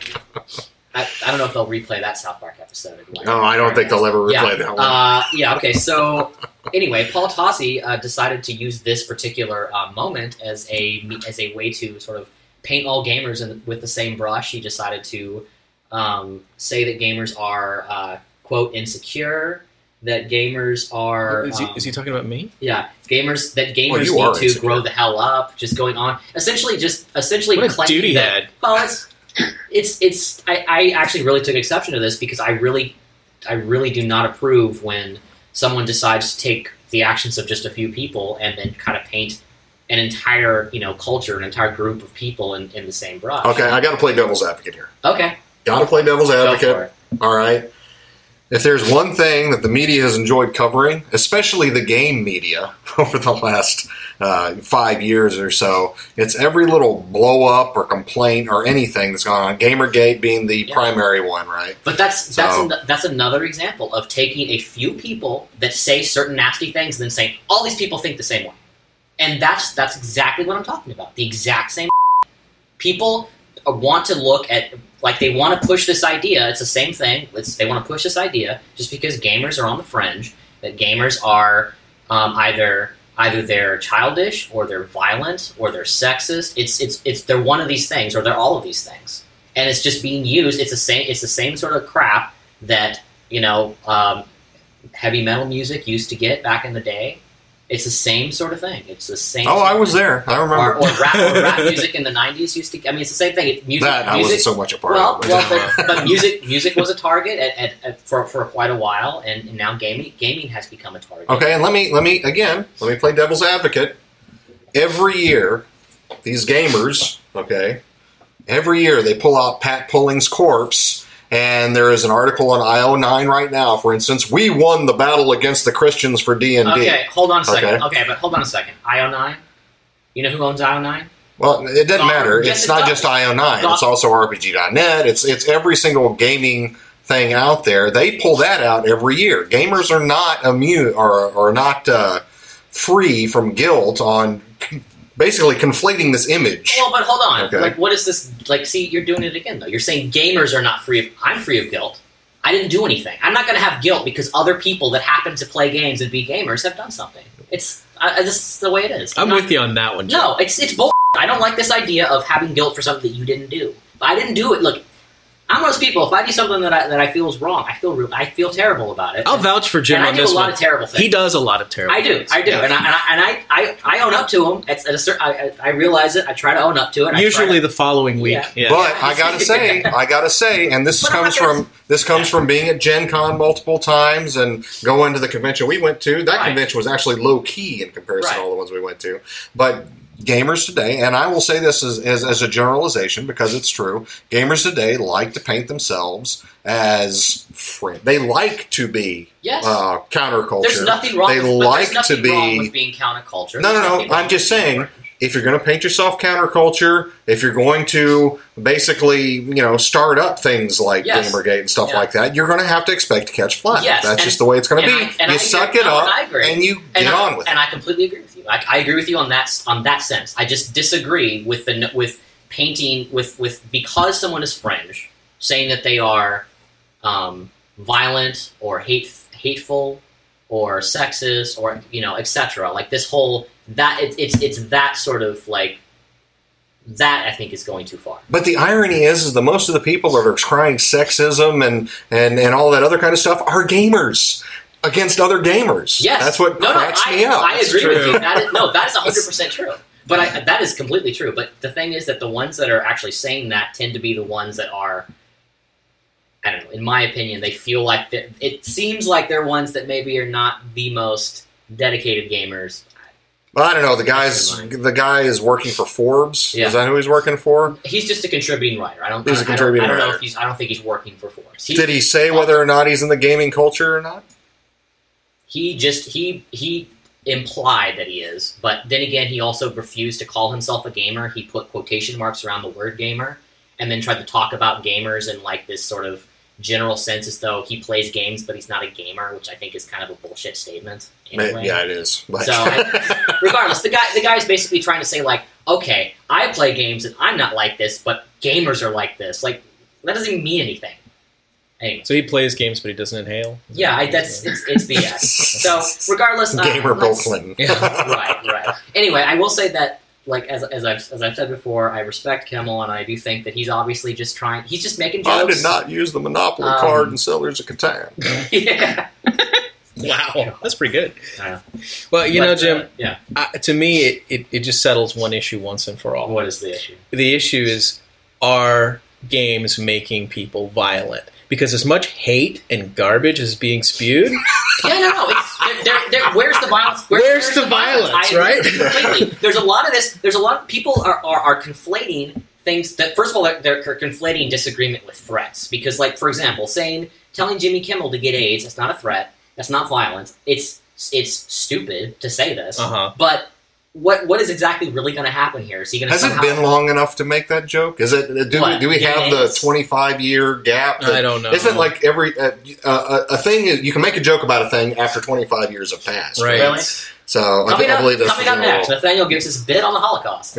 I, I don't know if they'll replay that South Park episode. No, I don't think they'll ever replay yeah. that one. Uh, yeah, okay, so anyway, Paul Tossi uh, decided to use this particular uh, moment as a as a way to sort of paint all gamers in, with the same brush. He decided to um, say that gamers are, uh, quote, insecure, that gamers are... Is he, um, is he talking about me? Yeah, gamers that gamers well, need to insecure. grow the hell up, just going on. Essentially, just essentially what a claiming duty that... head. Well, it's... It's it's I, I actually really took exception to this because I really I really do not approve when someone decides to take the actions of just a few people and then kind of paint an entire, you know, culture, an entire group of people in, in the same brush. Okay, I got to play devil's advocate here. Okay. Got to play devil's advocate. Go for it. All right. if there's one thing that the media has enjoyed covering, especially the game media over the last uh, five years or so, it's every little blow up or complaint or anything that's gone on. Gamergate being the yeah. primary one, right? But that's so, that's an, that's another example of taking a few people that say certain nasty things and then saying all these people think the same way, and that's that's exactly what I'm talking about. The exact same people want to look at. Like, they want to push this idea. It's the same thing. It's, they want to push this idea just because gamers are on the fringe, that gamers are um, either either they're childish or they're violent or they're sexist. It's it's it's they're one of these things or they're all of these things, and it's just being used. It's the same. It's the same sort of crap that you know um, heavy metal music used to get back in the day. It's the same sort of thing. It's the same. Oh, I was there. I remember. Or, or, rap, or rap music in the nineties used to. I mean, it's the same thing. It, music, that I music, wasn't so much a part well, of. But, well, but, but music, music was a target at, at, at, for for quite a while, and, and now gaming, gaming has become a target. Okay, and let me let me again let me play devil's advocate. Every year, these gamers, okay, every year they pull out Pat Pulling's corpse. And there is an article on I O nine right now, for instance. We won the battle against the Christians for D and D. Okay, hold on a second. Okay, okay but hold on a second. I O nine? You know who owns I O nine? Well, it doesn't Gone. matter. Yes, it's it not does. just I O nine. Gone. It's also R P G dot net. It's it's every single gaming thing out there. They pull that out every year. Gamers are not immune or, or not uh, free from guilt on basically conflating this image. Well, but hold on. Okay. Like, what is this? Like, see, you're doing it again, though. You're saying gamers are not free of... I'm free of guilt. I didn't do anything. I'm not going to have guilt because other people that happen to play games and be gamers have done something. It's... I, this is the way it is. I'm, I'm not, with you on that one, Jim. No, it's it's bull. I don't like this idea of having guilt for something that you didn't do. If I didn't do it, look... I'm one of those people. If I do something that I that I feel is wrong, I feel I feel terrible about it. I'll vouch for Jim and on I do this a lot one. of terrible things. He does a lot of terrible I do, things. I do, Yeah. and I and I, and I, I, I own up to him. It's at a certain, I, I realize it. I try to own up to it. I Usually try to, the following week. Yeah. Yeah. But I gotta say, I gotta say, and this But I'm comes not gonna- from this comes from being at Gen Con multiple times and going to the convention we went to. That Right. convention was actually low key in comparison Right. to all the ones we went to. But gamers today, and I will say this as, as, as a generalization because it's true, gamers today like to paint themselves as friend. They like to be Yes. uh, counterculture. There's nothing wrong. They with, but like there's nothing to be. wrong with being counterculture. No, There's no, nothing no. wrong I'm just with being saying, orange. if you're going to paint yourself counterculture, if you're going to basically, you know, start up things like Yes. Gamergate and stuff Yeah. like that, you're going to have to expect to catch flack. Yes, That's and- just the way it's going to and be. I- and you I suck agree- it no, up and I agree. and you and get I, on with and it. I completely agree with you. I, I agree with you on that on that sense. I just disagree with the with painting with with because someone is fringe, saying that they are um, violent or hate hateful or sexist or you know et cetera. Like this whole that it, it's it's that sort of like that I think is going too far. But the irony is, is that most of the people that are crying sexism and, and, and all that other kind of stuff are gamers against other gamers. Yes, That's what no, cracks no, I, me up. I It's agree with true. you. That is, no, that is one hundred percent true. But I, that is completely true. But the thing is that the ones that are actually saying that tend to be the ones that are, I don't know, in my opinion, they feel like, they're- it seems like they're ones that maybe are not the most dedicated gamers. Well, I don't know. The guy's the guy is working for Forbes. Yeah. Is that who he's working for? He's just a contributing writer. I don't. He's a I, contributing I don't, I don't know writer. if he's. I don't think he's working for Forbes. He, Did he say whether or not he's in the gaming culture or not? He just he he implied that he is, but then again, he also refused to call himself a gamer. He put quotation marks around the word gamer, and then tried to talk about gamers in like this sort of general sense as though he plays games, but he's not a gamer, which I think is kind of a bullshit statement. Anyway. Yeah, it is. But So, I, regardless, the guy the guy's basically trying to say like, okay, I play games and I'm not like this, but gamers are like this. Like that doesn't even mean anything. Anyway. So he plays games, but he doesn't inhale? Yeah, I, that's it's, it's B S. So regardless, uh, gamer Bill let's- Clinton. right, right. Anyway, I will say that, like as as I've as I've said before, I respect Kimmel, and I do think that he's obviously just trying. He's just making jokes. I did not use the Monopoly Um, card in Settlers of Catan. yeah. Wow, that's pretty good. Uh, Well, you but, know, Jim, uh, yeah. uh, to me, it, it, it just settles one issue once and for all. What is the issue? The issue is, are games making people violent? Because as much hate and garbage is being spewed, Yeah, no, no. It's, they're, they're, they're, where's the violence? Where- Where's the violence, I agree right? completely. There's a lot of this. There's a lot of people are, are, are conflating things that. First of all, they're, they're conflating disagreement with threats. Because, like, for example, saying telling Jimmy Kimmel to get AIDS. That's not a threat. That's not violent. It's it's stupid to say this. Uh-huh. But what what is exactly really going to happen here? Is he going to Has somehow... it been long enough to make that joke? Is it? Do What? we do we Yeah, have it the is. twenty-five year gap? That, I don't know. Isn't like every uh, uh, a thing? You can make a joke about a thing after twenty-five years have passed. Right. Really? So I, Coming think, I up, believe that's coming the up next, rule. Nathaniel gives his bit on the Holocaust.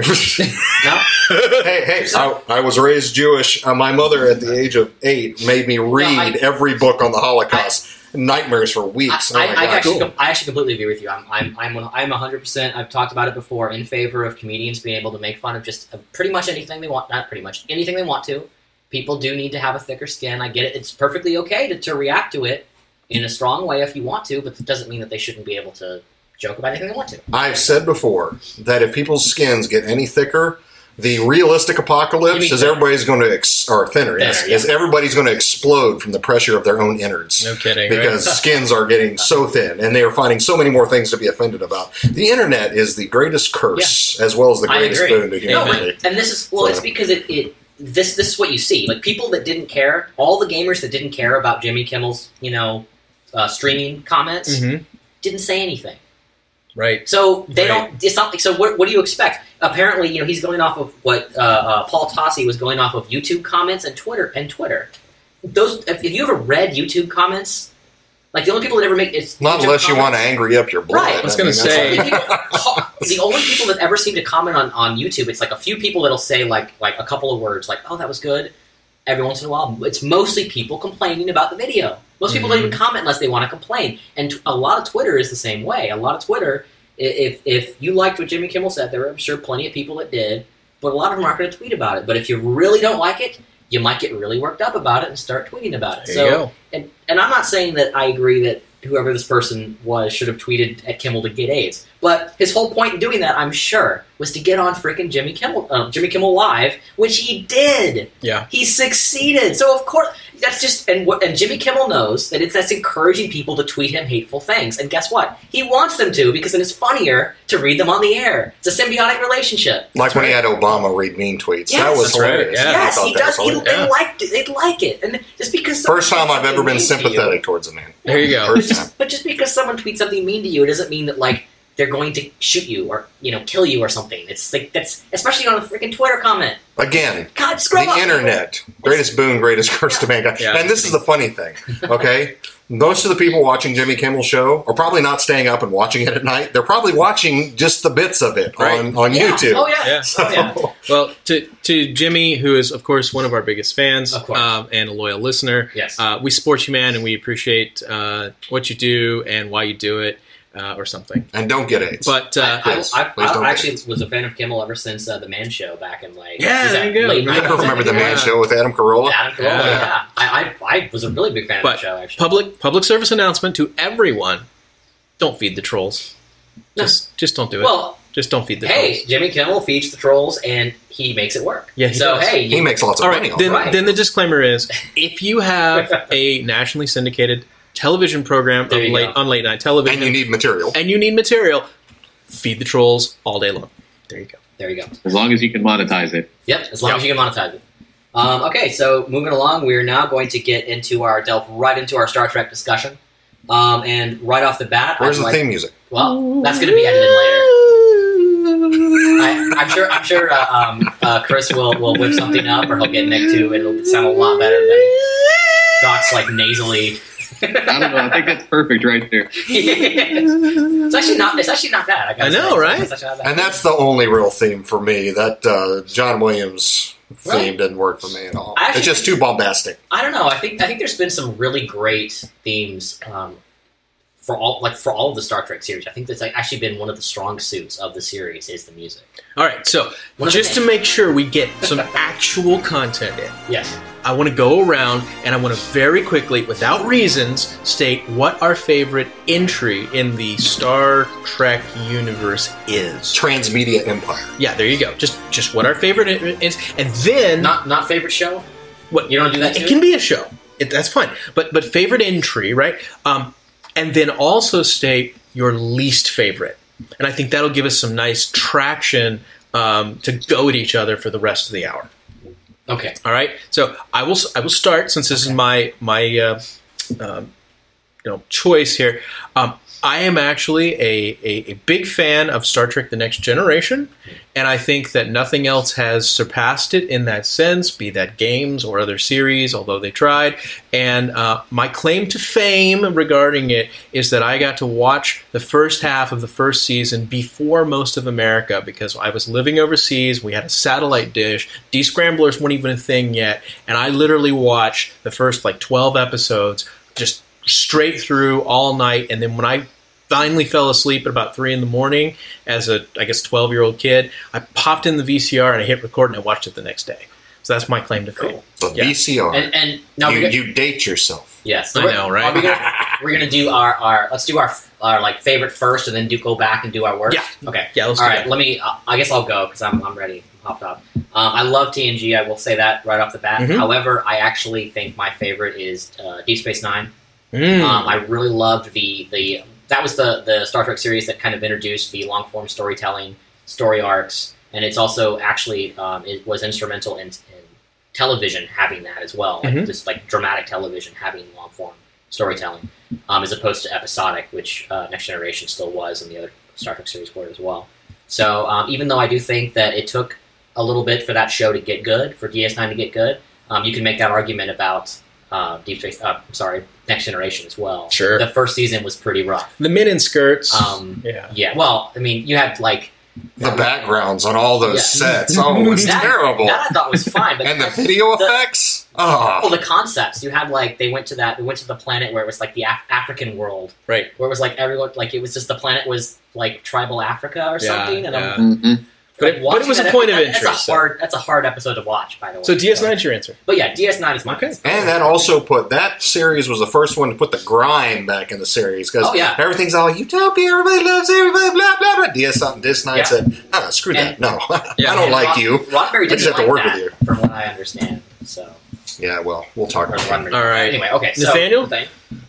No? Hey, hey! I, I was raised Jewish. Uh, my mother, at the age of eight, made me read I- every book on the Holocaust. Nightmares for weeks. I, oh I, my I God. actually, Cool. I actually completely agree with you. I'm, I'm, I'm, I'm one hundred percent. I've talked about it before. In favor of comedians being able to make fun of just uh, pretty much anything they want. Not pretty much anything they want to. People do need to have a thicker skin. I get it. It's perfectly okay to, to react to it in a strong way if you want to, but it doesn't mean that they shouldn't be able to joke about anything they want to. I've said before that if people's skins get any thicker, the realistic You apocalypse mean is thinner. everybody's going to ex- or thinner, yes, Thinner, yeah. is everybody's going to explode from the pressure of their own innards. No kidding, Because right? skins are getting so thin, and they are finding so many more things to be offended about. The internet is the greatest curse, as well as the I greatest agree. boon to No, humanity. but, and this is well, So- it's because it, it this this is what you see. Like people that didn't care, all the gamers that didn't care about Jimmy Kimmel's, you know, uh, streaming comments Mhm. didn't say anything. Right. So they Right. don't. It's not. So what, what do you expect? Apparently, you know, he's going off of what uh, uh, Paul Tossi was going off of YouTube comments and Twitter and Twitter. Those. If you ever read YouTube comments, like the only people that ever make it's Not YouTube unless you want comments- to angry up your blood. Right. I was I gonna mean, that's say- like- the only people that ever seem to comment on, on YouTube, it's like a few people that'll say like like a couple of words, like "Oh, that was good." Every once in a while, it's mostly people complaining about the video. Most people Mhm. don't even comment unless they want to complain, and t- a lot of Twitter is the same way. A lot of Twitter, i- if if you liked what Jimmy Kimmel said, there were I'm sure plenty of people that did, but a lot of them aren't going to tweet about it. But if you really don't like it, you might get really worked up about it and start tweeting about it. There so, you go. And, and I'm not saying that I agree that whoever this person was should have tweeted at Kimmel to get AIDS. But his whole point in doing that, I'm sure, was to get on freaking Jimmy Kimmel, um, Jimmy Kimmel Live, which he did. Yeah. He succeeded. So of course, that's just and what and Jimmy Kimmel knows that it's that's encouraging people to tweet him hateful things. And guess what? He wants them to because then it's funnier to read them on the air. It's a symbiotic relationship. like when he had Obama read mean tweets. Yes. that was That's right, hilarious. yeah. I Yes, thought he that does. was He, hilarious. they Yeah. liked it. They like it, and just because someone First time tweets I've ever something been mean to you- sympathetic towards a man. There you go. But First just, time. but just because someone tweets something mean to you, it doesn't mean that like they're going to shoot you or you know kill you or something. It's like that's especially on a freaking Twitter comment. Again, God, scroll the up, internet, greatest boon, greatest curse to mankind. Yeah. And this is the funny thing, okay? Most of the people watching Jimmy Kimmel's show are probably not staying up and watching it at night. They're probably watching just the bits of it Right. on, on Yeah. YouTube. Oh yeah. Yeah. Oh yeah. Well, to to Jimmy, who is of course one of our biggest fans Of course. um, and a loyal listener, Yes. uh, we support you, man, and we appreciate uh, what you do and why you do it, uh, or something. And don't get AIDS. But uh, I, Yes. I, Please I, don't I get actually it. was a fan of Kimmel ever since uh, the Man Show back in like Yeah, was there that you go. late I Yeah. don't remember the Man Yeah. Show with Adam Carolla. Adam Carolla, Yeah. yeah. I, I I was a really big fan But of the show actually. public public service announcement to everyone: don't feed the trolls. No. Just just don't do it. Well, just don't feed the hey, trolls. Jimmy Kimmel feeds the trolls and he makes it work. Yeah, he so does. hey, He you, makes lots of All money right, off then, it. Right. then the disclaimer is: if you have a nationally syndicated television program of There you late go. on late night television, And you need material. and you need material, feed the trolls all day long. There you go. there you go. As long as you can monetize it. Yep, as long Yep. as you can monetize it. Um, okay, so moving along, we're now going to get into our delve right into our Star Trek discussion. Um, and right off the bat, Where's I'd the like, theme music? Well, that's going to be edited in later. I, I'm sure. I'm sure uh, um, uh, Chris will, will whip something up, or he'll get Nick to. It'll sound a lot better than Doc's like nasally. I don't know. I think that's perfect right there. It's actually not. It's actually not bad. I, gotta I know, say. right? It's actually not bad. And that's the only real theme for me. That uh, John Williams theme Right. didn't work for me at all. I actually It's just think- too bombastic. I don't know. I think I think there's been some really great themes um, for all like for all of the Star Trek series. I think that's like, actually been one of the strong suits of the series is the music. All right, so What is just it? to make sure we get some actual content in, Yes. I want to go around and I want to very quickly, without reasons, state what our favorite entry in the Star Trek universe is. Transmedia Empire. Yeah, there you go. Just just what our favorite i- is, and then Not not favorite show. what You don't do that It too? can be a show. It, that's fine. But but favorite entry, right? Um, and then also state your least favorite, and I think that'll give us some nice traction um, to go at each other for the rest of the hour. Okay. All right. So I will I will start since this is my my uh, um, you know, choice here. Um, I am actually a, a, a big fan of Star Trek The Next Generation, and I think that nothing else has surpassed it in that sense, be that games or other series, although they tried. And uh, my claim to fame regarding it is that I got to watch the first half of the first season before most of America, because I was living overseas, we had a satellite dish, descramblers weren't even a thing yet, and I literally watched the first like twelve episodes just straight through all night, and then when I finally fell asleep at about three in the morning as a, I guess, twelve-year-old kid, I popped in the V C R and I hit record and I watched it the next day. So that's my claim to fame. The Yeah. V C R. And, and now you, we're gonna, you date yourself. yes, I we're- know, right? are we gonna, we're gonna do our, our let's do our our like favorite first, and then do go back and do our worst. Yeah. Okay. Yeah, let's All do right. that. Let me. Uh, I guess I'll go because I'm I'm ready. I'm hopped up. Um, I love T N G. I will say that right off the bat. Mhm. However, I actually think my favorite is uh, Deep Space Nine. Mm. Um, I really loved the the that was the the Star Trek series that kind of introduced the long form storytelling, story arcs, and it's also actually um, it was instrumental in, in television having that as well, like Mhm. just like dramatic television having long form storytelling, um, as opposed to episodic, which uh, Next Generation still was, and the other Star Trek series were as well. So um, even though I do think that it took a little bit for that show to get good, for D S nine to get good, um, you can make that argument about uh, Deep Space. Uh, sorry, Next Generation as well. Sure. The first season was pretty rough. The men in skirts. Um, yeah. Yeah. Well, I mean, you had like The backgrounds on all those Yeah. sets. Oh, it was that, terrible. That I thought was fine, but And the video the- effects? Oh. well, the concepts you had, like they went to that, they went to the planet where it was like the Af- African world, Right. where it was like everyone, like it was just the planet was like tribal Africa or Yeah, something, and yeah. I'm Mhm. But like, it- but it watching was a that point of epi- that- interest, That's a so- hard. That's a hard episode to watch, by the way. So D S nine's your answer. But yeah, D S nine is mine. Okay. And that also put, that series was the first one to put the grime back in the series, because Oh, yeah. everything's all utopia, everybody loves everybody, blah, blah, blah. D S nine, D S nine Yeah. said, ah, screw And- that. No, Yeah. I don't And like Ron- you. Roddenberry I didn't just have to like work that, with you. from what I understand. So Yeah, well, we'll talk about that. Roddenberry. All right. Anyway, okay. So, Nathaniel? thing.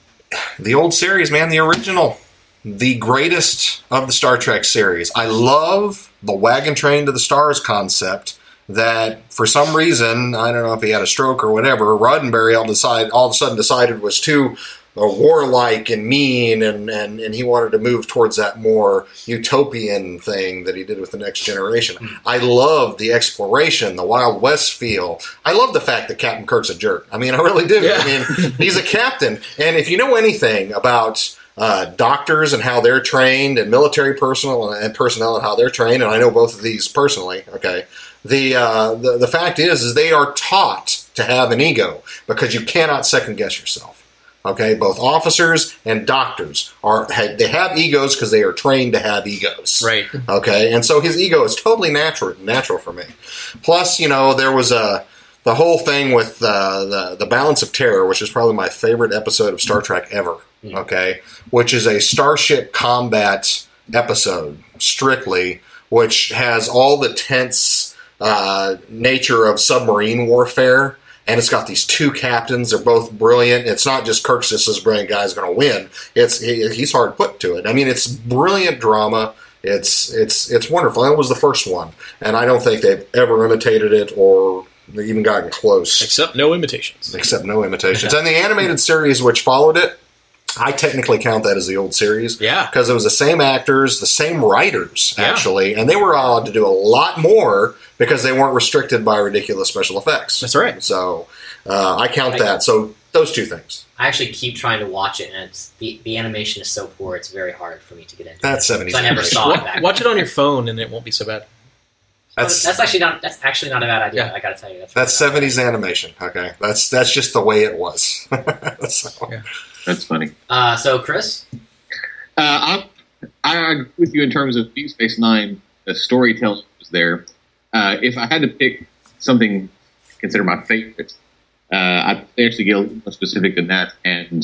The old series, man, the original. The greatest of the Star Trek series. I love the wagon train to the stars concept that, for some reason, I don't know if he had a stroke or whatever, Roddenberry all, decide, all of a sudden decided was too uh, warlike and mean, and, and, and he wanted to move towards that more utopian thing that he did with the Next Generation. Mm. I love the exploration, the Wild West feel. I love the fact that Captain Kirk's a jerk. I mean, I really do. Yeah. I mean, he's a captain. And if you know anything about uh, doctors and how they're trained, and military personnel and, and personnel and how they're trained, and I know both of these personally, okay, the, uh, the, the fact is, is they are taught to have an ego, because you cannot second guess yourself. Okay, both officers and doctors are they have egos because they are trained to have egos. Right. Okay, and so his ego is totally natural, natural for me. Plus, you know, there was a the whole thing with uh, the the Balance of Terror, which is probably my favorite episode of Star Trek ever. Okay, which is a starship combat episode, strictly, which has all the tense uh, nature of submarine warfare. And it's got these two captains. They're both brilliant. It's not just Kirk's just this brilliant guy's going to win. It's he, he's hard put to it. I mean, it's brilliant drama. It's it's it's wonderful. That was the first one, and I don't think they've ever imitated it or even gotten close. Except no imitations. Except no imitations. And the animated series which followed it, I technically count that as the old series. Yeah. Because it was the same actors, the same writers, Yeah. actually, and they were allowed to do a lot more because they weren't restricted by ridiculous special effects. That's right. So uh, I count that. So those two things. I actually keep trying to watch it, and it's the, the animation is so poor, it's very hard for me to get into. That's seventies So I never animation. saw it Wa- back. Watch it on your phone, and it won't be so bad. That's That's actually not. That's actually not a bad idea. Yeah. I gotta tell you. That's, that's really not seventies animation. Okay, that's that's just the way it was. So, Yeah. That's funny. bad. Uh, so, Chris, Uh, I, I agree with you in terms of Deep Space Nine. The storytelling was there. Uh, if I had to pick something to consider my favorite, uh, I'd actually get a little more specific than that and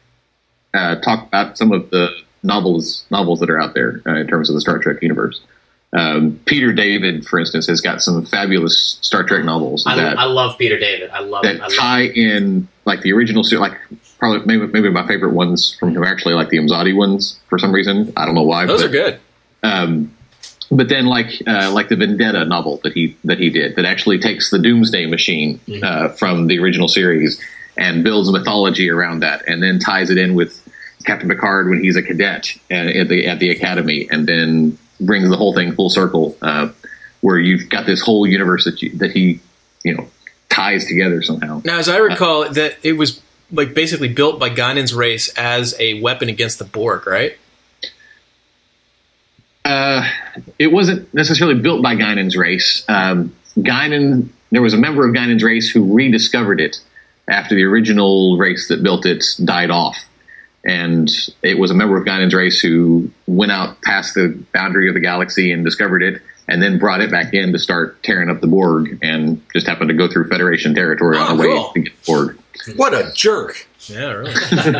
uh, talk about some of the novels novels that are out there uh, in terms of the Star Trek universe. Um, Peter David, for instance, has got some fabulous Star Trek novels I, that I love Peter David. I love that it. I love tie in like the original series, like probably maybe maybe my favorite ones from him are actually like the Imzadi ones for some reason. I don't know why. Those but, are good. Um, but then like uh, like the Vendetta novel that he that he did that actually takes the Doomsday Machine uh, from the original series and builds a mythology around that, and then ties it in with Captain Picard when he's a cadet at the at the academy, and then brings the whole thing full circle, uh, where you've got this whole universe that you, that he, you know, ties together somehow. Now, as I recall, uh, that it was like basically built by Guinan's race as a weapon against the Borg, right? Uh, it wasn't necessarily built by Guinan's race. Um, Guinan, there was a member of Guinan's race who rediscovered it after the original race that built it died off. And it was a member of Guinan's race who went out past the boundary of the galaxy and discovered it, and then brought it back in to start tearing up the Borg, and just happened to go through Federation territory on oh, the cool. way to get the Borg. What a jerk. Yeah, really.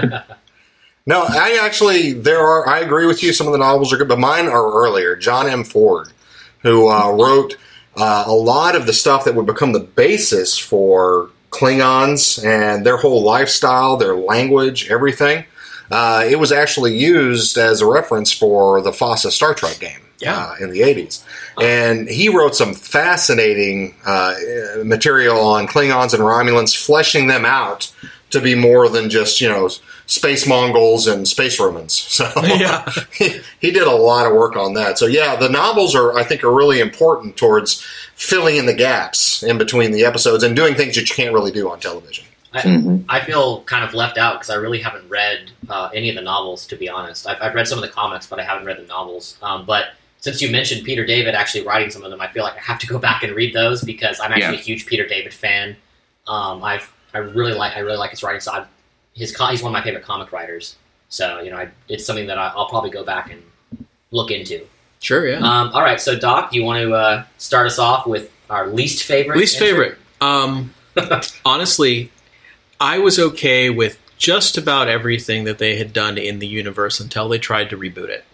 No, I actually, there are, I agree with you, some of the novels are good, but mine are earlier. John M. Ford, who uh, wrote uh, a lot of the stuff that would become the basis for Klingons and their whole lifestyle, their language, everything. Uh, it was actually used as a reference for the FOSSA Star Trek game yeah. uh, in the eighties. And he wrote some fascinating uh, material on Klingons and Romulans, fleshing them out to be more than just, you know, space Mongols and space Romans. So yeah. he, he did a lot of work on that. So yeah, the novels are, I think, are really important towards filling in the gaps in between the episodes and doing things that you can't really do on television. I, mm-hmm. I feel kind of left out because I really haven't read uh, any of the novels, to be honest. I've, I've read some of the comics, but I haven't read the novels. Um, but since you mentioned Peter David actually writing some of them, I feel like I have to go back and read those because I'm actually yeah. a huge Peter David fan. Um, I've I really like I really like his writing. So I've, his he's one of my favorite comic writers. So you know, I, it's something that I, I'll probably go back and look into. Sure, yeah. Um, all right, so Doc, you want to uh, start us off with our least favorite? Least entry? favorite. Um, honestly, I was okay with just about everything that they had done in the universe until they tried to reboot it.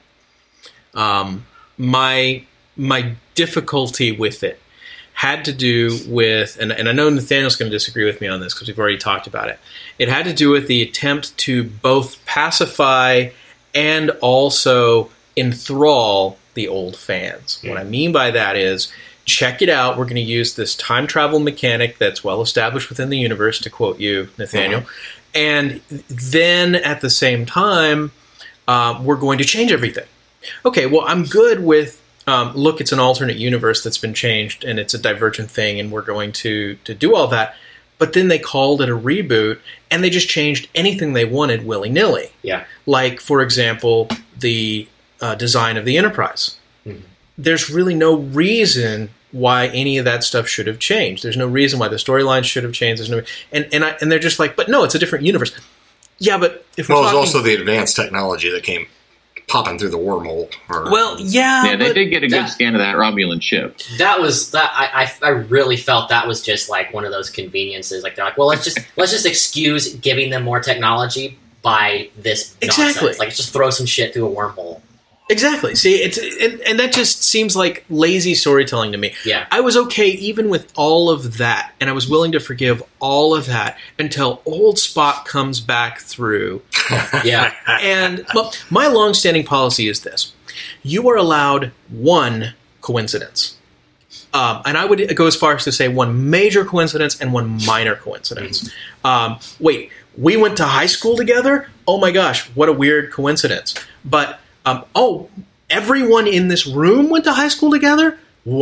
Um, my my difficulty with it had to do with, and, and I know Nathaniel's going to disagree with me on this because we've already talked about it. It had to do with the attempt to both pacify and also enthrall the old fans. What I mean by that is, check it out. We're going to use this time travel mechanic that's well established within the universe, to quote you, Nathaniel. Mm-hmm. And then at the same time, uh, we're going to change everything. Okay, well, I'm good with, um, look, it's an alternate universe that's been changed and it's a divergent thing and we're going to, to do all that. But then they called it a reboot and they just changed anything they wanted willy-nilly. Yeah. Like, for example, the uh, design of the Enterprise. Mm-hmm. There's really no reason why any of that stuff should have changed. There's no reason why the storylines should have changed. There's no, and and I, and they're just like, but no, it's a different universe. Yeah, but if we're well, talking, there's also the advanced technology that came popping through the wormhole. Or, well, yeah, yeah, they but did get a good that, scan of that Romulan ship. That was that. I, I I really felt that was just like one of those conveniences. Like they're like, well, let's just let's just excuse giving them more technology by this nonsense. Exactly. Like just throw some shit through a wormhole. Exactly. See, it's and, and that just seems like lazy storytelling to me. Yeah. I was okay even with all of that, and I was willing to forgive all of that until old Spock comes back through. Yeah. And well, my long-standing policy is this: you are allowed one coincidence, um, and I would go as far as to say one major coincidence and one minor coincidence. Mm-hmm. Um, wait, we went to high school together? Oh my gosh, what a weird coincidence! But Um, oh, everyone in this room went to high school together?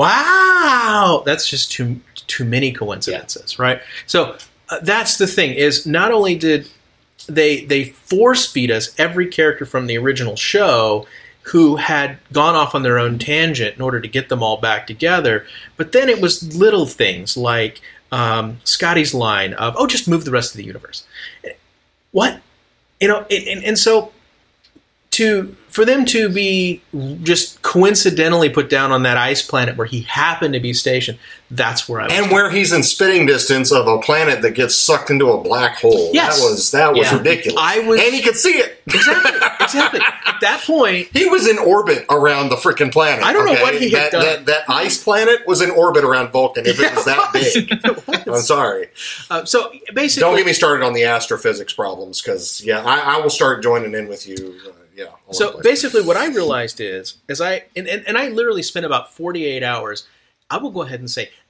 Wow! That's just too too many coincidences, yeah. Right? So uh, that's the thing, is not only did they they force feed us every character from the original show who had gone off on their own tangent in order to get them all back together, but then it was little things like um, Scotty's line of, oh, just move the rest of the universe. What? You know, and, and so... To for them to be just coincidentally put down on that ice planet where he happened to be stationed, that's where I was. And where he's in spitting distance of a planet that gets sucked into a black hole. Yes. That was that was Yeah. ridiculous. I was, and he could see it. Exactly. Exactly. At that point, he was in orbit around the freaking planet. I don't know okay? what he had that, done. That, that ice planet was in orbit around Vulcan if it was that big. It was. I'm sorry. Uh, so basically, Don't get me started on the astrophysics problems because, yeah, I, I will start joining in with you. Uh, yeah. all So over the place. basically what I realized is, as I, and, and, and I literally spent about forty-eight hours, I will go ahead and say,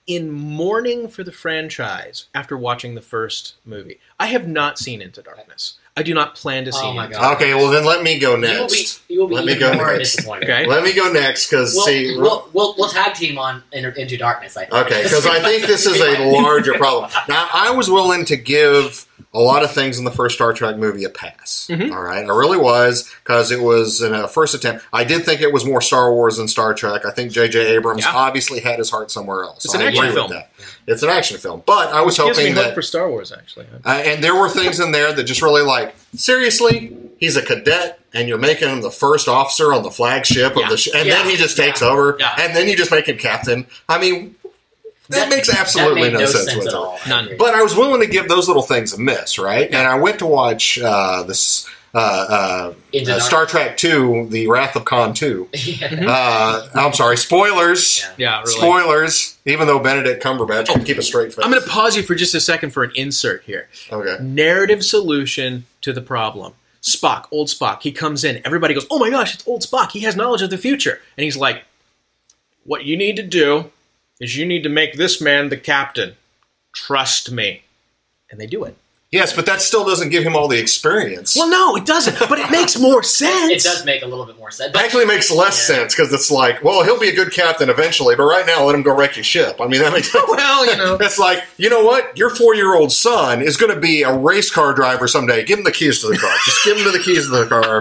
in mourning for the franchise after watching the first movie. I have not seen Into Darkness. I do not plan to see Oh my Into God. Okay, well then let me go You will be, next. you will be Let me even go more next. disappointed. Okay. Let me go next because We'll, see. we'll, we'll, we'll tag team on Into, Into Darkness, I think. Okay, because I think this is a larger problem. Now, I was willing to give a lot of things in the first Star Trek movie a pass. Mhm. All right, I really was because it was in a first attempt. I did think it was more Star Wars than Star Trek. I think J J Abrams Yeah. obviously had his heart somewhere else. It's an I action agree film. with that. It's an action film, but I was Gives me hoping hope that. for Star Wars, actually. Uh, and there were things in there that just really like, seriously, he's a cadet, and you're making him the first officer on the flagship Yeah. of the sh- and Yeah. then he just takes Yeah. over, Yeah. and then you just make him captain. I mean, that, makes absolutely that made no, no sense, sense at whatsoever. all. I None. agree. But I was willing to give those little things a miss, right? And I went to watch uh, this uh, uh, Into uh, Dark- Star Trek two, The Wrath of Khan two. Yeah. Uh, I'm sorry, spoilers. Yeah. Yeah, really. Spoilers. Even though Benedict Cumberbatch can keep a straight face. I'm going to pause you for just a second for an insert here. Okay. Narrative solution to the problem. Spock, old Spock, he comes in. Everybody goes, oh my gosh, it's old Spock. He has knowledge of the future. And he's like, what you need to do is you need to make this man the captain. Trust me. And they do it. Yes, but that still doesn't give him all the experience. Well, no, it doesn't. But it makes more sense. It does make a little bit more sense. It But actually makes less Yeah. sense because it's like, well, he'll be a good captain eventually, but right now let him go wreck your ship. I mean, that makes sense. Well, you know. It's like, you know what? Your four-year-old son is going to be a race car driver someday. Give him the keys to the car. Just give him the keys to the car.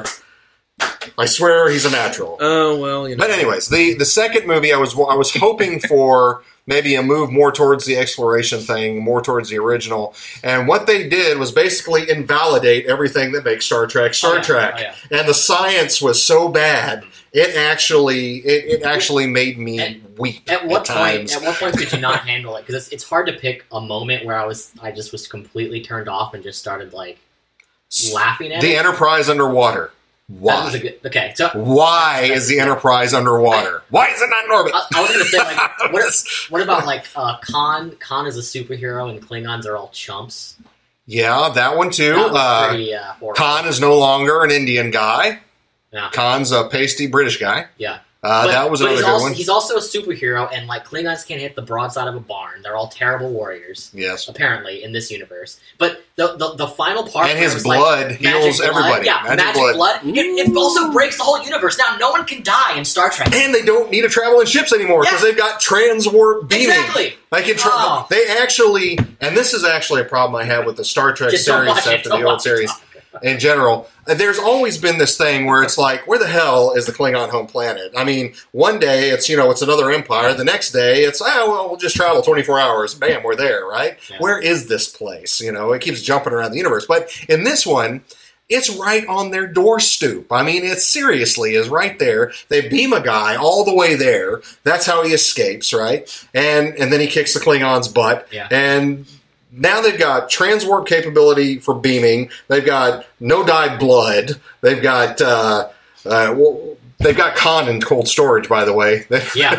I swear he's a natural. Oh, well, you know. But anyways, the, the second movie, I was I was hoping for maybe a move more towards the exploration thing, more towards the original. And what they did was basically invalidate everything that makes Star Trek Star Oh, yeah. Trek. Oh, yeah. And the science was so bad, it actually it, it actually made me At- weep At what point? times. At what point could you not handle it? Because it's, it's hard to pick a moment where I was I just was completely turned off and just started like laughing at the it. Enterprise underwater. That Why? was a good. Okay, so Why is the Enterprise underwater? Why is it not in orbit? I, I was going to say like what, what about like uh, Khan? Khan is a superhero and Klingons are all chumps. Yeah, that one too. That was Uh, pretty uh, horrible. Khan is no longer an Indian guy. Yeah. Khan's a pasty British guy. Yeah. Uh, But- that was but another he's good also, one. He's also a superhero, and like Klingons can't hit the broadside of a barn. They're all terrible warriors, Yes. apparently, in this universe. But the the, the final part, And where his it was blood like, heals magic blood, everybody. Yeah, Magic magic, blood. blood. It, it also breaks the whole universe. Now, no one can die in Star Trek. And they don't need to travel in ships anymore because Yeah. they've got transwarp beaming. Exactly. They can tra- Oh. They actually, and this is actually a problem I have with the Star Trek Just don't series watch it, after don't the old watch it. series in general. There's always been this thing where it's like, where the hell is the Klingon home planet? I mean, one day it's, you know, it's another empire. The next day it's, oh, well, we'll just travel twenty-four hours. Bam, we're there, right? Yeah. Where is this place? You know, it keeps jumping around the universe. But in this one, it's right on their door stoop. I mean, it seriously is right there. They beam a guy all the way there. That's how he escapes, right? And and then he kicks the Klingon's butt. Yeah. And now they've got transwarp capability for beaming. They've got no-dye blood. They've got uh, uh, well, they've got Khan in cold storage, by the way. Yeah.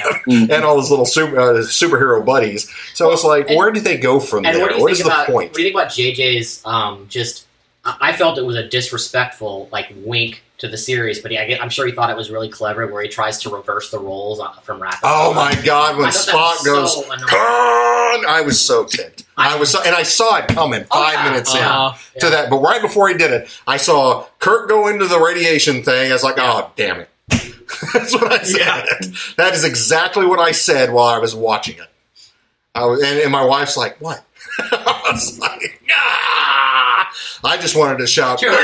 And all his little super, uh, superhero buddies. So it's like, and- where do they go from And there? what do you What think is the about point? what do you think about J J's um, just? I I felt it was a disrespectful like wink to the series, but he, I get, I'm sure he thought it was really clever where he tries to reverse the roles on- from Wrath of Oh Khan. my God! When I thought that Spock was goes, so annoying. Khan, I was so ticked. I, I- was, so, and I saw it coming Oh, five yeah. minutes Uh, in Yeah. to that. But right before he did it, I saw Kirk go into the radiation thing. I was like, oh damn it! That's what I said. Yeah. That is exactly what I said while I was watching it. I was, and, and my wife's like, what? I was like, ah! I just wanted to shout, Sure.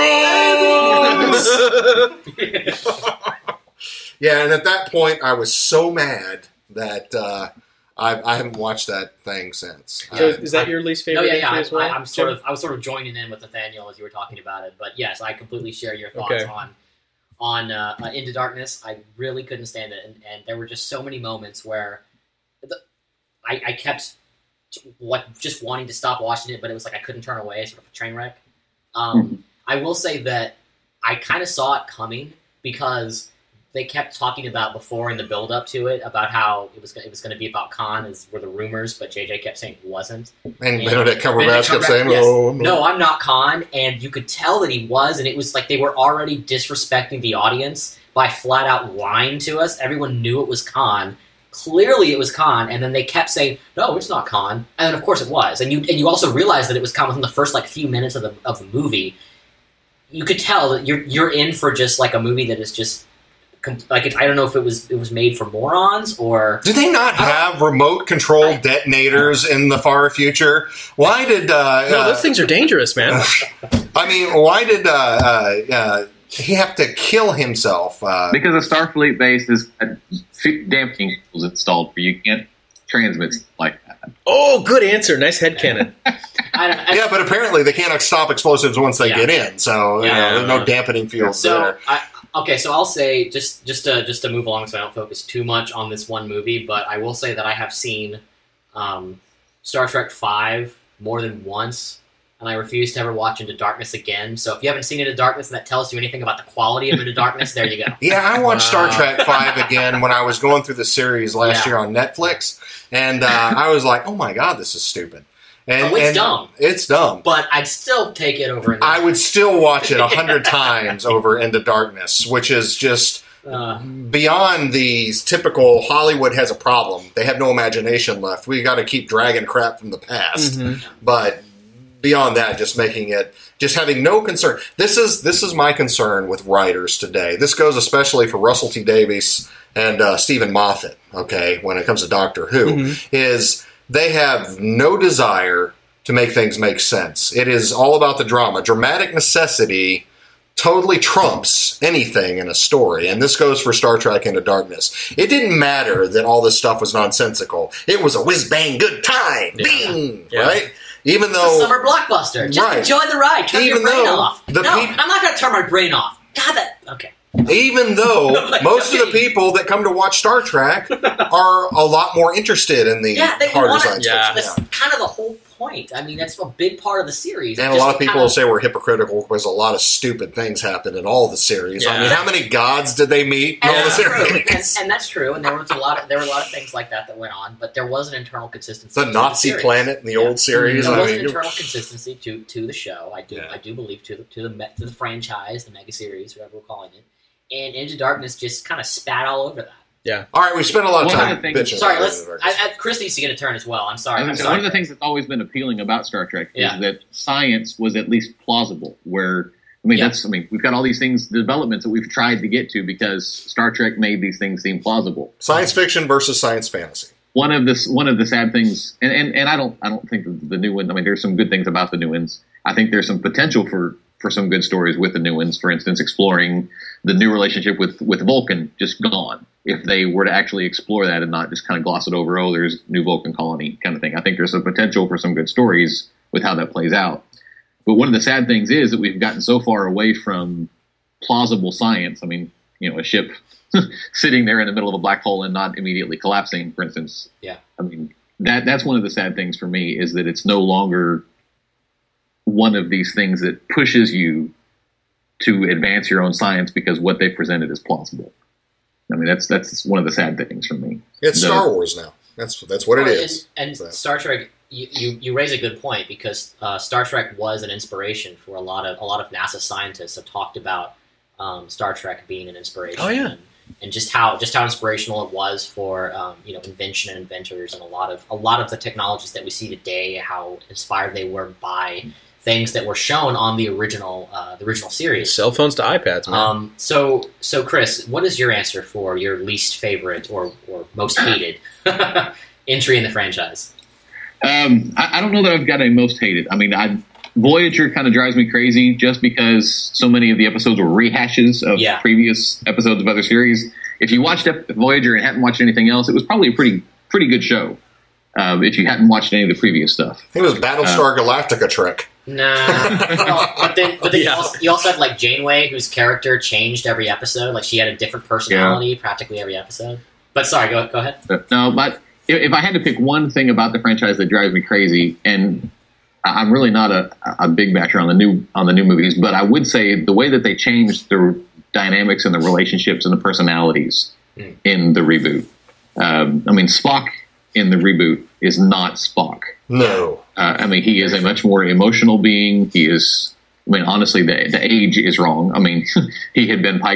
Abrams! Yeah, and at that point, I was so mad that uh, I, I haven't watched that thing since. So Uh, is that your least favorite No, yeah, yeah. entry I, as well? I, I'm sort Jim? of, I was sort of joining in with Nathaniel as you were talking about it, but yes, I completely share your thoughts Okay. on on uh, uh, Into Darkness. I really couldn't stand it, and, and there were just so many moments where the, I, I kept like just wanting to stop watching it, but it was like I couldn't turn away, sort of a train wreck. Um, I will say that I kind of saw it coming because they kept talking about before in the build up to it about how it was it was going to be about Khan, as were the rumors, but J J kept saying it wasn't. and and- Benedict Cumberbatch Benedict kept Cumberbatch, saying, yes. oh, I'm not- No, I'm not Khan, and you could tell that he was, and it was like they were already disrespecting the audience by flat out lying to us. Everyone knew it was Khan, clearly it was Khan, and then they kept saying, no, it's not Khan, and then of course it was. And you and you also realized that it was Khan within the first like few minutes of the of the movie. You could tell that you're you're in for just like a movie that is just like it, I don't know if it was it was made for morons or. Do they not have remote controlled detonators in the far future? Why did uh, no? Those uh, things are dangerous, man. I mean, why did uh, uh, uh, he have to kill himself? Uh, because a Starfleet base is uh, dampening tools installed for you. You can't transmit like that. Oh, good answer. Nice headcanon. I don't, I, yeah, but apparently they can't stop explosives once they Yeah. get in, so you Yeah. know, there's no dampening fields So there. I, okay, so I'll say just just to just to move along, so I don't focus too much on this one movie. But I will say that I have seen um, Star Trek Five more than once, and I refuse to ever watch Into Darkness again. So if you haven't seen Into Darkness, and that tells you anything about the quality of Into Darkness, there you go. Yeah, I watched Wow. Star Trek Five again when I was going through the series last Yeah. year on Netflix, and uh, I was like, "Oh my god, this is stupid." And, Oh, it's and dumb. It's dumb. But I'd still take it over. Into I would still watch it a hundred times over Into Darkness, which is just Uh, beyond these typical Hollywood has a problem. They have no imagination left. We got to keep dragging crap from the past. Mhm. But beyond that, just making it, just having no concern. This is this is my concern with writers today. This goes especially for Russell T Davies and uh, Stephen Moffat. Okay, when it comes to Doctor Who, Mhm. is they have no desire to make things make sense. It is all about the drama. Dramatic necessity totally trumps anything in a story, and this goes for Star Trek Into Darkness. It didn't matter that all this stuff was nonsensical. It was a whiz-bang good time. Yeah. Bing! Yeah. Right? Even it's a though... summer blockbuster. Just Right. enjoy the ride. Turn Even your brain though off. the no, peop- I'm not going to turn my brain off. God, that... Okay. Even though Like, most of the okay. people that come to watch Star Trek are a lot more interested in the Yeah, they harder want science to. Yeah. fiction. That's kind of the whole point. I mean, that's a big part of the series. And a Just lot of to people kind will say we're hypocritical because a lot of stupid things happen in all the series. I Yeah. mean, how many gods did they meet in And all the that's true, series? and, and that's true. And there was a lot of there were a lot of things like that that went on, but there was an internal consistency. The to Nazi series. planet in the Yeah. old series. There I was mean, an internal consistency to, to the show. I do Yeah. I do believe to the to the me- to the franchise, the mega series, whatever we're calling it. And Into Darkness just kind of spat all over that. all right, we spent a lot of One of time the things- bitching. Sorry, about let's. Into Darkness. I, I, Chris needs to get a turn as well. I'm sorry. I I'm mean, sorry. one of the things that's always been appealing about Star Trek Yeah. is that science was at least plausible. Where I mean, Yeah. that's I mean, we've got all these things, developments that we've tried to get to because Star Trek made these things seem plausible. Science fiction versus science fantasy. One of this, one of the sad things, and, and, and I don't, I don't think the, the new one. I mean, there's some good things about the new ones. I think there's some potential for, for some good stories with the new ones. For instance, exploring the new relationship with, with Vulcan, just gone. If they were to actually explore that and not just kind of gloss it over, oh, there's new Vulcan colony kind of thing. I think there's some potential for some good stories with how that plays out. But one of the sad things is that we've gotten so far away from plausible science. I mean, you know, a ship sitting there in the middle of a black hole and not immediately collapsing, for instance. Yeah. I mean, that that's one of the sad things for me is that it's no longer one of these things that pushes you to advance your own science because what they presented is plausible. I mean, that's that's one of the sad things for me. It's The- Star Wars now. That's that's what it Well, is. And, and So. Star Trek, you, you, you raise a good point because uh, Star Trek was an inspiration for a lot of a lot of NASA scientists have talked about um, Star Trek being an inspiration. Oh, yeah. and, and just how just how inspirational it was for um, you know invention and inventors and a lot of a lot of the technologies that we see today. How inspired they were by things that were shown on the original uh, the original series. Cell phones to iPads, man. Um, so, so Chris, what is your answer for your least favorite or, or most hated entry in the franchise? Um, I, I don't know that I've got a most hated. I mean, I, Voyager kind of drives me crazy just because so many of the episodes were rehashes of Yeah. previous episodes of other series. If you watched Ep- Voyager and hadn't watched anything else, it was probably a pretty pretty good show. Um, if you hadn't watched any of the previous stuff, It was Battlestar Galactica trick. Nah, well, but then, but then Yeah. you, also, you also had like Janeway, whose character changed every episode. Like she had a different personality practically every episode. But sorry, go go ahead. But, no, but if, if I had to pick one thing about the franchise that drives me crazy, and I- I'm really not a, a big basher on the new on the new movies, but I would say the way that they changed the dynamics and the relationships and the personalities Mm. in the reboot. Um, I mean, Spock in the reboot is not Spock. No. Uh, I mean, he is a much more emotional being. He is. I mean, honestly, the the age is wrong. I mean, he had been Pike's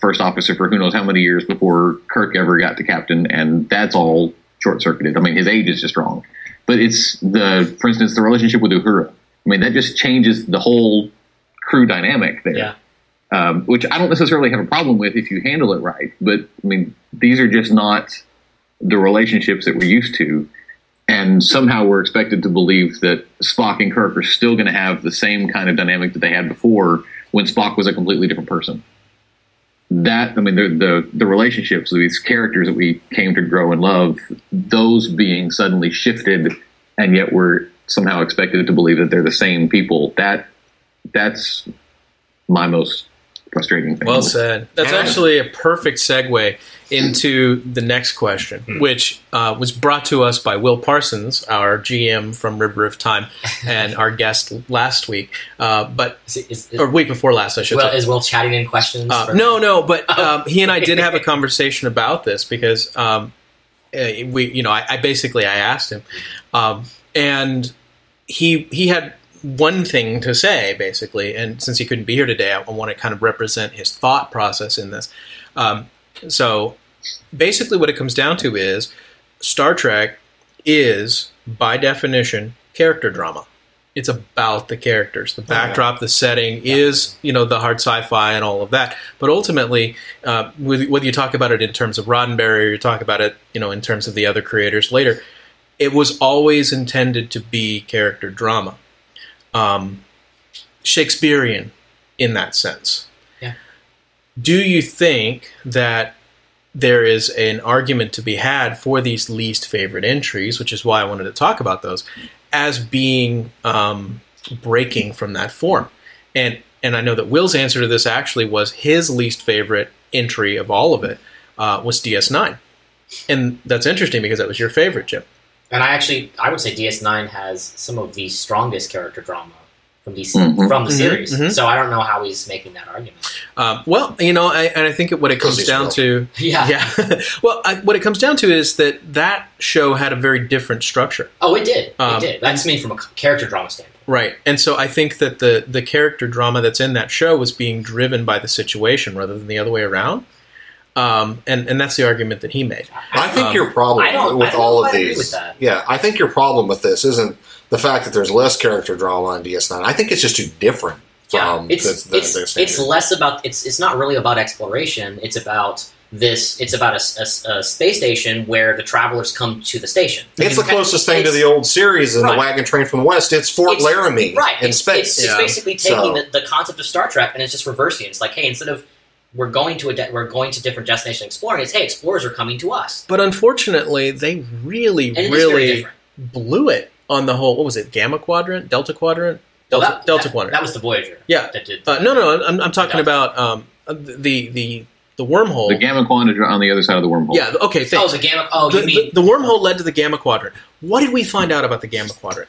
first officer for who knows how many years before Kirk ever got to captain, and that's all short-circuited. I mean, his age is just wrong. But it's the, for instance, the relationship with Uhura. I mean, that just changes the whole crew dynamic there. Yeah. Um, which I don't necessarily have a problem with if you handle it right. But, I mean, these are just not the relationships that we're used to. And somehow we're expected to believe that Spock and Kirk are still going to have the same kind of dynamic that they had before when Spock was a completely different person. That, I mean, the, the, the relationships of these characters that we came to grow and love, those being suddenly shifted, and yet we're somehow expected to believe that they're the same people. That that's my most frustrating thing. Well said. That's Yeah. actually a perfect segue into the next question, Hmm. which uh, was brought to us by Will Parsons, our G M from River of Time, and our guest last week. Uh, but Is, it- is, is, or week before last, I should Will, say. is Will chatting in questions? Uh, for- no, no, but um, he and I did have a conversation about this because um, uh, we, you know, I, I basically I asked him, um, and he he had one thing to say basically, and since he couldn't be here today, I, I want to kind of represent his thought process in this. Um, so basically, what it comes down to is Star Trek is, by definition, character drama. It's about the characters. The backdrop, the setting is, you know, the hard sci-fi and all of that. But ultimately, uh, whether you talk about it in terms of Roddenberry or you talk about it, you know, in terms of the other creators later, it was always intended to be character drama. Um, Shakespearean in that sense. Yeah. Do you think that there is an argument to be had for these least favorite entries, which is why I wanted to talk about those, as being um, breaking from that form? And and I know that Will's answer to this actually was his least favorite entry of all of it uh, was D S nine. And that's interesting because that was your favorite, Jim. And I actually, I would say D S nine has some of the strongest character drama from these Mhm. from the Mhm, series. mhm. So I don't know how he's making that argument. Um, well, you know, I, and I think what it comes Because he's down real. to, Yeah. yeah. well, I, what it comes down to is that that show had a very different structure, Oh, it did. Um, it did. That's me from a character drama standpoint. right? And so I think that the the character drama that's in that show was being driven by the situation rather than the other way around. Um, and and that's the argument that he made. I think Um, your problem I don't- with I don't all know of if I agree these, with that. yeah, I think your problem with this isn't the fact that there's less character drama on D S nine. I think it's just too different Yeah, from it's the, the, it's, the it's standard. less about it's it's not really about exploration. It's about this. It's about a, a- a space station where the travelers come to the station. It's the closest thing to the old series in Right. the Wagon Train from the West. It's Fort It's- Laramie right in it's, space. It's, it's Yeah. basically taking So- the, the concept of Star Trek and it's just reversing it. It's like, hey, instead of we're going to a de- we're going to different destinations exploring, it's hey, explorers are coming to us. But unfortunately, they really, And it is very really different. blew it on the whole. What was it? Gamma Quadrant? Delta Quadrant? Well, Delta, that, Delta that, Quadrant. that was the Voyager. Yeah. That did. Uh, no, no, I'm, I'm talking Delta. about um, the the the wormhole. The Gamma Quadrant on the other side of the wormhole. Yeah. Okay. oh, Thanks. the gamma. Oh, the, you mean the, the wormhole led to the Gamma Quadrant. What did we find out about the Gamma Quadrant?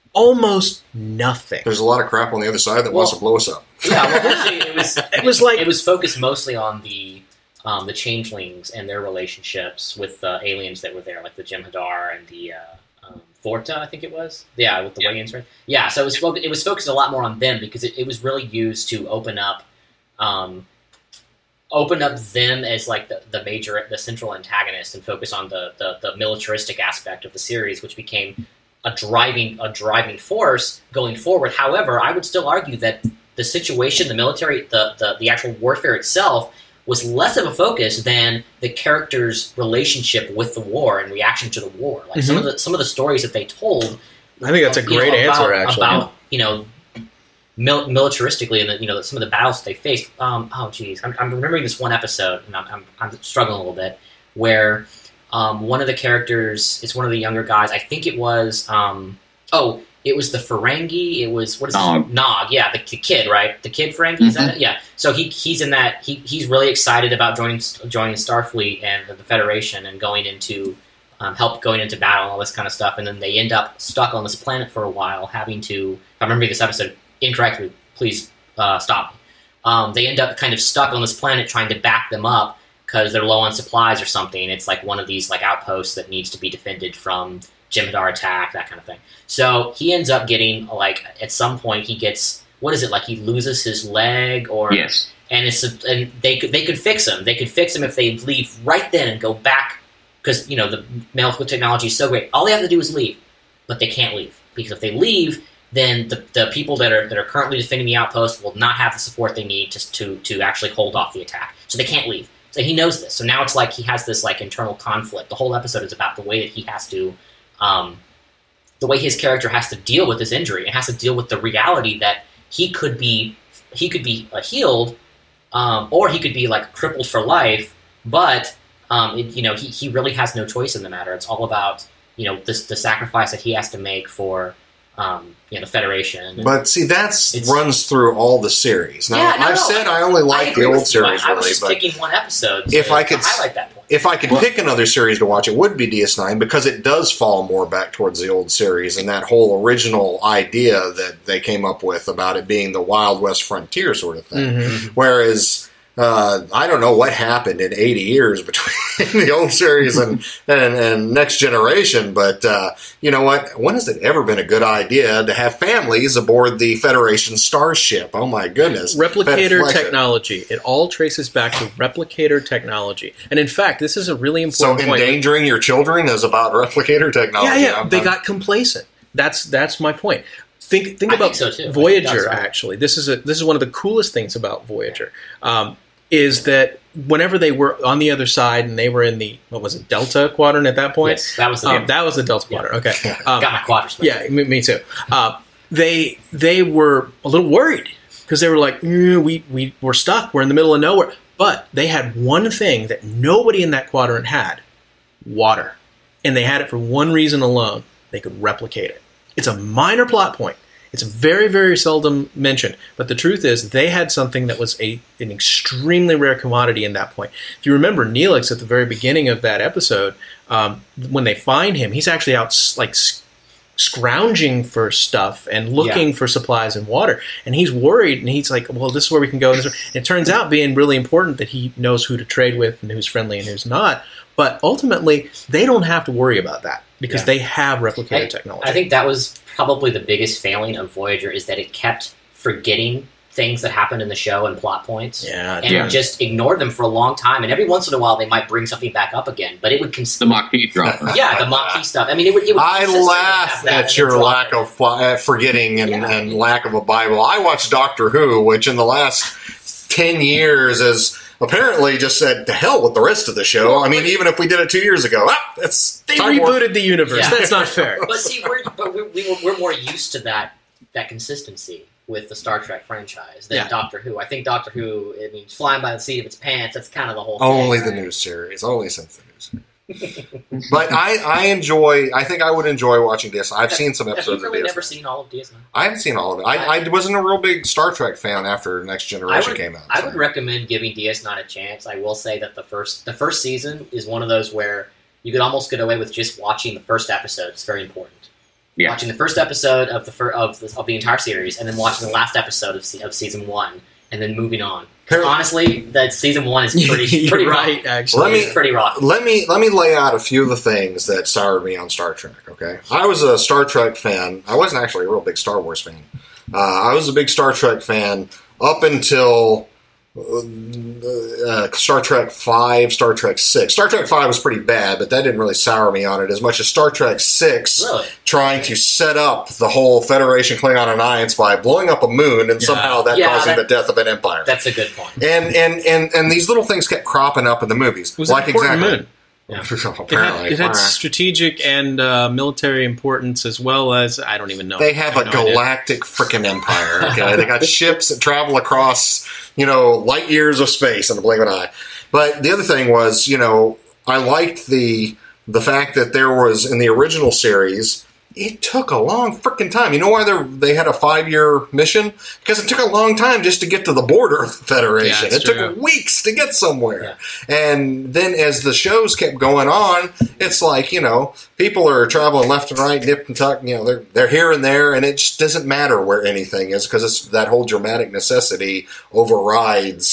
Almost nothing. There's a lot of crap on the other side that wants Well- to blow us up. yeah? Well, actually, it was. It was like- it was focused mostly on the um, the changelings and their relationships with the aliens that were there, like the Jem'Hadar and the. Uh, um, Forta, I think it was. Yeah, with the Yeah. Wayans, right? Yeah, so it was fo- it was focused a lot more on them because it, it was really used to open up, um, open up them as like the, the major, the central antagonist, and focus on the, the the militaristic aspect of the series, which became a driving a driving force going forward. However, I would still argue that the situation, the military, the the, the actual warfare itself was less of a focus than the characters' relationship with the war and reaction to the war. Like some of the some of the stories that they told. I think that's a you know, great about, answer, actually. About you know, mil- militaristically and the, you know some of the battles that they faced. Um, oh, geez, I'm, I'm remembering this one episode, and I'm, I'm, I'm struggling a little bit, where um, one of the characters, it's one of the younger guys. I think it was. Um, oh, it was the Ferengi. It was what is Nog. it? Nog. Yeah, the, the kid, right? The kid Ferengi. Is that it? Yeah. So he he's in that. He he's really excited about joining joining Starfleet and the Federation and going into. Um, help going into battle and all this kind of stuff, and then they end up stuck on this planet for a while, having to. If I remember this episode incorrectly, please uh, stop me. Um, they end up kind of stuck on this planet, trying to back them up because they're low on supplies or something. It's like one of these like outposts that needs to be defended from Jem'Hadar attack, that kind of thing. So he ends up getting like at some point he gets what is it like he loses his leg or Yes. and it's a, and they could they could fix him. They could fix him if they leave right then and go back because you know the medical technology is so great. All they have to do is leave, but they can't leave because if they leave, then the, the people that are that are currently defending the outpost will not have the support they need to to to actually hold off the attack. So they can't leave. So he knows this. So now it's like he has this like internal conflict. The whole episode is about the way that he has to, um, the way his character has to deal with his injury. It has to deal with the reality that he could be he could be uh, healed, um, or he could be like crippled for life. But um, it, you know he he really has no choice in the matter. It's all about you know this the sacrifice that he has to make for. Um, you know, the Federation. But see, that's runs through all the series. Now, yeah, no, I've no, said I only like the old series, I, I was really. just But picking one episode if to, I could to highlight that point. If I could pick another series to watch, it would be D S nine because it does fall more back towards the old series and that whole original idea that they came up with about it being the Wild West frontier sort of thing. Mm-hmm. Whereas uh, I don't know what happened in eighty years between the old series and, and, and Next Generation, but uh, you know what? When has it ever been a good idea to have families aboard the Federation starship? Oh my goodness. Replicator Fed- technology. It all traces back to replicator technology. And in fact, this is a really So important point. endangering your children is about replicator technology. Yeah, yeah. I'm- They I'm- got complacent. That's that's my point. Think think I about think so, too. I think Voyager. that's right. Actually, this is a this is one of the coolest things about Voyager. Um, is that whenever they were on the other side and they were in the what was it Delta Quadrant at that point? Yes, that was the um, that was the Delta Yeah. Quadrant. Okay, um, got my quadrant. yeah, me, me too. Uh, they they were a little worried because they were like, mm, we we we're stuck. We're in the middle of nowhere. But they had one thing that nobody in that quadrant had: water, and they had it for one reason alone: they could replicate it. It's a minor plot point. It's very, very seldom mentioned, but the truth is they had something that was a an extremely rare commodity in that point. If you remember Neelix at the very beginning of that episode, um, when they find him, he's actually out like scrounging for stuff and looking Yeah. for supplies and water, and he's worried, and he's like, well, this is where we can go. And it turns out being really important that he knows who to trade with and who's friendly and who's not, but ultimately they don't have to worry about that because Yeah. they have replicator I, technology. I think that was probably the biggest failing of Voyager is that it kept forgetting things that happened in the show and plot points, Yeah, and yeah. just ignored them for a long time. And every once in a while, they might bring something back up again, but it would cons- The Maquis drama. yeah, the Maquis stuff. I mean, it would. It would I consistently laugh have that and at then your drop lack it. of fi- uh, forgetting and, Yeah. and lack of a Bible. I watched Doctor Who, which in the last ten years has apparently just said, to hell with the rest of the show. I mean, even if we did it two years ago, ah, it's They time rebooted warp. the universe. Yeah. That's not fair. But see, we're but we, we were, we're more used to that that consistency with the Star Trek franchise than Yeah. Doctor Who. I think Doctor Who, I mean, flying by the seat of its pants. That's kind of the whole. thing, Only the right? new series. Only since the new series. But I, I enjoy, I think I would enjoy watching D S nine. I've seen some Have episodes you of really D S nine. never seen all of D S nine? I haven't seen all of it. I, I wasn't a real big Star Trek fan after Next I Generation would, came out. I so. would recommend giving D S nine a chance. I will say that the first the first season is one of those where you could almost get away with just watching the first episode. It's very important. Yeah. Watching the first episode of the fir- of the, of the entire series, and then watching the last episode of, se- of season one, and then moving on. 'Cause honestly, that season one is pretty You're pretty right, rough. actually. Let me- It's pretty rough. Let me let me lay out a few of the things that soured me on Star Trek. Okay, I was a Star Trek fan. I wasn't actually a real big Star Wars fan. Uh, I was a big Star Trek fan up until uh, uh, Star Trek Five, Star Trek Six. Star Trek Five was pretty bad, but that didn't really sour me on it as much as Star Trek Six, Really? trying to set up the whole Federation Klingon alliance by blowing up a moon and Yeah. somehow that Yeah, causing that- the death of an empire. That's a good point. And and and and these little things kept cropping up in the movies, It was like an important exactly. moon. Yeah. It had, Apparently, it had strategic and uh, military importance as well as, I don't even know. they have I a no idea. galactic frickin' empire. Okay, they got ships that travel across, you know, light years of space in the blink of an eye. But the other thing was, you know, I liked the the fact that there was in the original series. It took a long freaking time. You know why they they had a five year mission? Because it took a long time just to get to the border of the Federation. Yeah, it it's took true. weeks to get somewhere. And then as the shows kept going on, it's like, you know, people are traveling left and right, nip and tuck. You know, they're they're here and there, and it just doesn't matter where anything is because it's that whole dramatic necessity overrides. Right.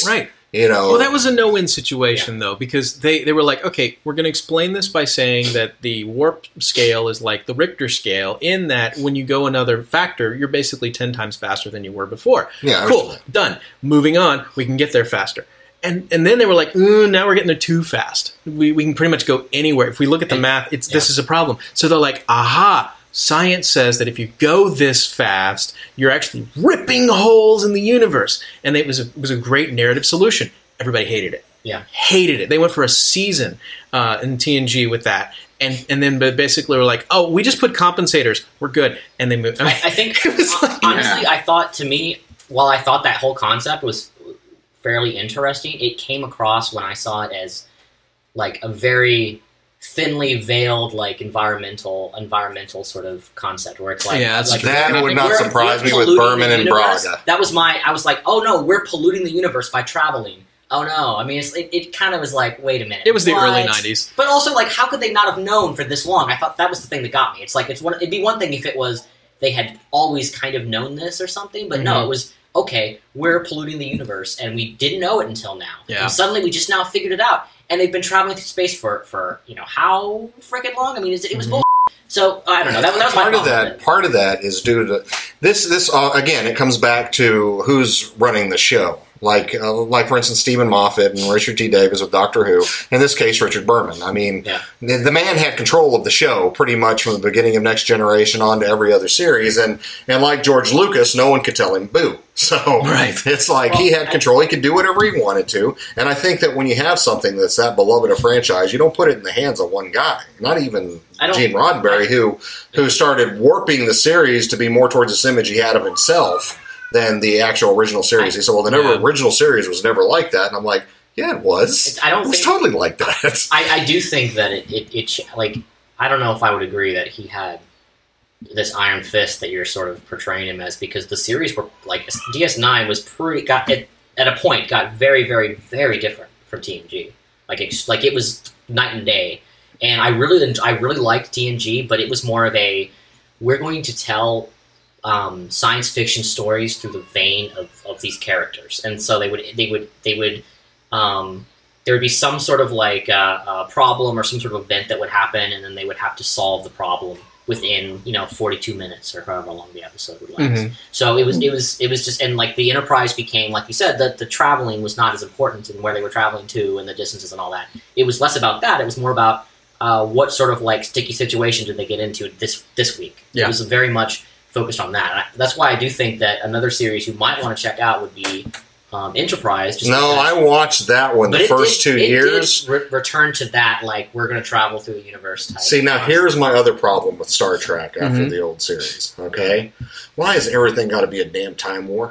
You know, well, that was a no-win situation, yeah. though, because they, they were like, okay, we're going to explain this by saying that the warp scale is like the Richter scale in that when you go another factor, you're basically ten times faster than you were before. Yeah, cool, done. Moving on, we can get there faster. And and then they were like, mm, now we're getting there too fast. We we can pretty much go anywhere. If we look at the and, math, it's yeah. this is a problem. So they're like, aha. Science says that if you go this fast, you're actually ripping holes in the universe. And it was a, it was a great narrative solution. Everybody hated it. Yeah. Hated it. They went for a season uh, in T N G with that. And and then basically were like, oh, we just put compensators. We're good. And they moved. I, mean, I, I think, it was like, honestly, yeah. I thought, to me, while I thought that whole concept was fairly interesting, it came across when I saw it as like a very thinly veiled, like environmental, environmental sort of concept, where it's like, yeah, like that like, would not we're, surprise we're me with Berman and universe. Braga. That was my. I was like, oh no, we're polluting the universe by traveling. Oh no, I mean, it's, it, it kind of was like, wait a minute, it was the what? early nineties, but also like, how could they not have known for this long? I thought that was the thing that got me. It's like it's one. It'd be one thing if it was they had always kind of known this or something, but mm-hmm. no, it was. Okay, we're polluting the universe, and we didn't know it until now. Yeah. And suddenly we just now figured it out. And they've been traveling through space for, for you know, how freaking long? I mean, it, it was mm-hmm. bull. So, I don't know. That, that was part my of that. Part of that is due to this. This uh, again, it comes back to who's running the show. Like, uh, like for instance, Stephen Moffat and Richard T. Davis with Doctor Who. In this case, Richard Berman. I mean, yeah. the, the man had control of the show pretty much from the beginning of Next Generation on to every other series. And, and like George Lucas, no one could tell him boo. So right. it's like well, he had control. He could do whatever he wanted to. And I think that when you have something that's that beloved a franchise, you don't put it in the hands of one guy. Not even Gene Roddenberry, who who started warping the series to be more towards this image he had of himself than the actual original series. He said, well, the never, yeah. original series was never like that. And I'm like, yeah, it was. I don't it was think, totally like that. I, I do think that it, it, it, like, I don't know if I would agree that he had this iron fist that you're sort of portraying him as, because the series were, like, D S nine was pretty, got, it, at a point, got very, very, very different from T N G. Like, it, like, it was night and day. And I really, I really liked T N G, but it was more of a, we're going to tell Um, science fiction stories through the vein of, of these characters, and so they would they would they would um, there would be some sort of like uh, uh, problem or some sort of event that would happen, and then they would have to solve the problem within you know forty-two minutes or however long the episode would last. Mm-hmm. So it was it was it was just and like the Enterprise became, like you said, that the traveling was not as important and where they were traveling to and the distances and all that. It was less about that. It was more about uh, what sort of like sticky situation did they get into this this week. Yeah. It was very much focused on that. And I, that's why I do think that another series you might want to check out would be um, Enterprise. Just no, because, I watched that one the first did, two it years. Did re- return to that, like we're going to travel through the universe type. See, now here's my other problem with Star Trek after mm-hmm. the old series. Okay, why has everything got to be a damn time war?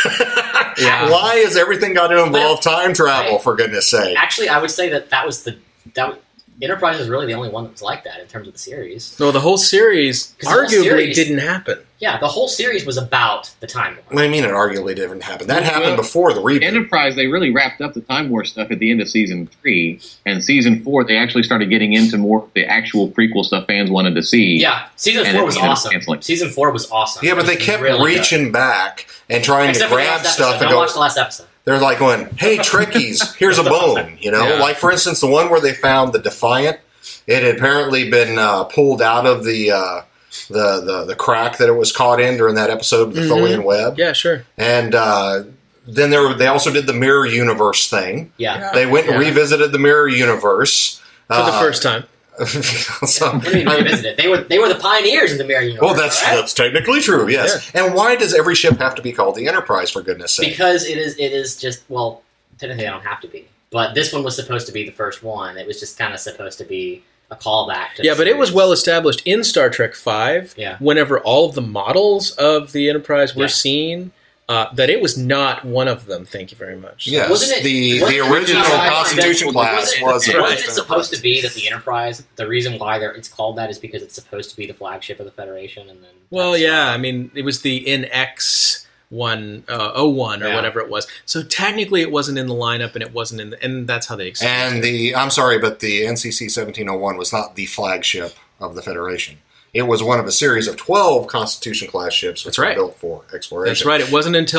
yeah. Why has everything got to involve well, time travel? I, for goodness sake! Actually, I would say that that was the that. Enterprise is really the only one that was like that in terms of the series. No, the whole series the whole arguably series, didn't happen. Yeah, the whole series was about the Time War. What do you mean it arguably didn't happen? That Well, happened before the reboot. Enterprise, they really wrapped up the Time War stuff at the end of season three, and season four they actually started getting into more of the actual prequel stuff fans wanted to see. Yeah, season And four it was ended up awesome. canceling. Season four was awesome. Yeah, but they It was kept really reaching good. back and trying Except to for the grab last stuff episode. and Don't go. watch the last episode. They're like going, "Hey, Trekkies, here's a bone." You know, Yeah. like for instance, the one where they found the Defiant. It had apparently been uh, pulled out of the, uh, the the the crack that it was caught in during that episode of the Mm-hmm. Tholian Web. Yeah, sure. And uh, then there were, they also did the Mirror Universe thing. Yeah. They went and Yeah. revisited the Mirror Universe For the first time. so, What do you mean revisit it? They were they were the pioneers in the Mirror Universe. well, that's right? that's technically true. Yes. And why does every ship have to be called the Enterprise? For goodness' sake. Because it is it is just well, technically they don't have to be, but this one was supposed to be the first one. It was just kind of supposed to be a callback. To Yeah, the but it was series. well established in Star Trek Five. Yeah. Whenever all of the models of the Enterprise were Yeah. seen, uh, that it was not one of them. Thank you very much. Yes, Wasn't it- the wasn't the it- original wasn't it- Constitution class wasn't it- was. Wasn't Right. it supposed to be that the Enterprise? The reason why they're, it's called that is because it's supposed to be the flagship of the Federation, and then Well, that's yeah. why- I mean, it was the N X one uh, oh one or Yeah. whatever it was. So technically, it wasn't in the lineup, and it wasn't in, the, and that's how they. And the I'm sorry, but the N C C seventeen oh one was not the flagship of the Federation. It was one of a series of twelve Constitution class ships, which That's right. were built for exploration. That's right. It wasn't until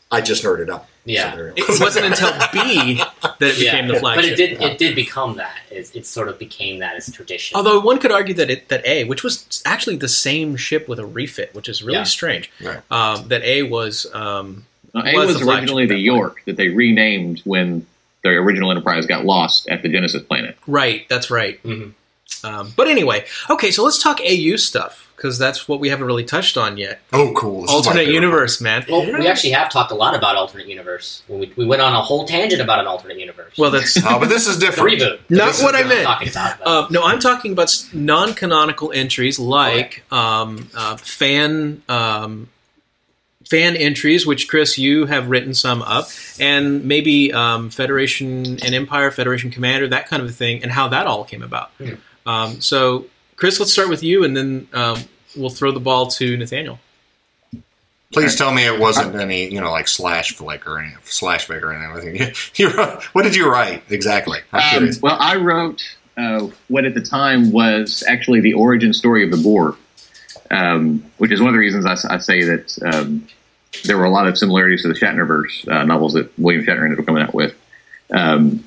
I just nerded up. Yeah, So It wasn't until B that it became yeah. the flagship. But it did. It did become that. It, it sort of became that as tradition. Although one could argue that it, that A, which was actually the same ship with a refit, which is really Yeah. strange, Right. um, that A was um, Uh, A was, the flagship originally at the that point. York that they renamed when the original Enterprise got lost at the Genesis planet. Right, that's right. Mhm. Um, but anyway, okay, so let's talk A U stuff, because that's what we haven't really touched on yet. Oh, cool. This is my Alternate favorite universe, man. Well, we actually have talked a lot about alternate universe. We, we went on a whole tangent about an alternate universe. Well, that's part. Oh, but this is the different. reboot. Not This is what I I'm meant. talking about, but- Uh, no, I'm talking about s- non-canonical entries like um, uh, fan um, fan entries, which Chris, you have written some up, and maybe um, Federation and Empire, Federation Commander, that kind of a thing, and how that all came about. Hmm. Um, so, Chris, let's start with you, and then um, we'll throw the ball to Nathaniel. Please tell me it wasn't any, you know, like slash flick or any slash fig or anything. You, you wrote, what did you write exactly? I'm Um, curious. well, I wrote uh, what at the time was actually the origin story of the Borg, um, which is one of the reasons I, s- I say that um, there were a lot of similarities to the Shatnerverse uh, novels that William Shatner ended up coming out with. Um,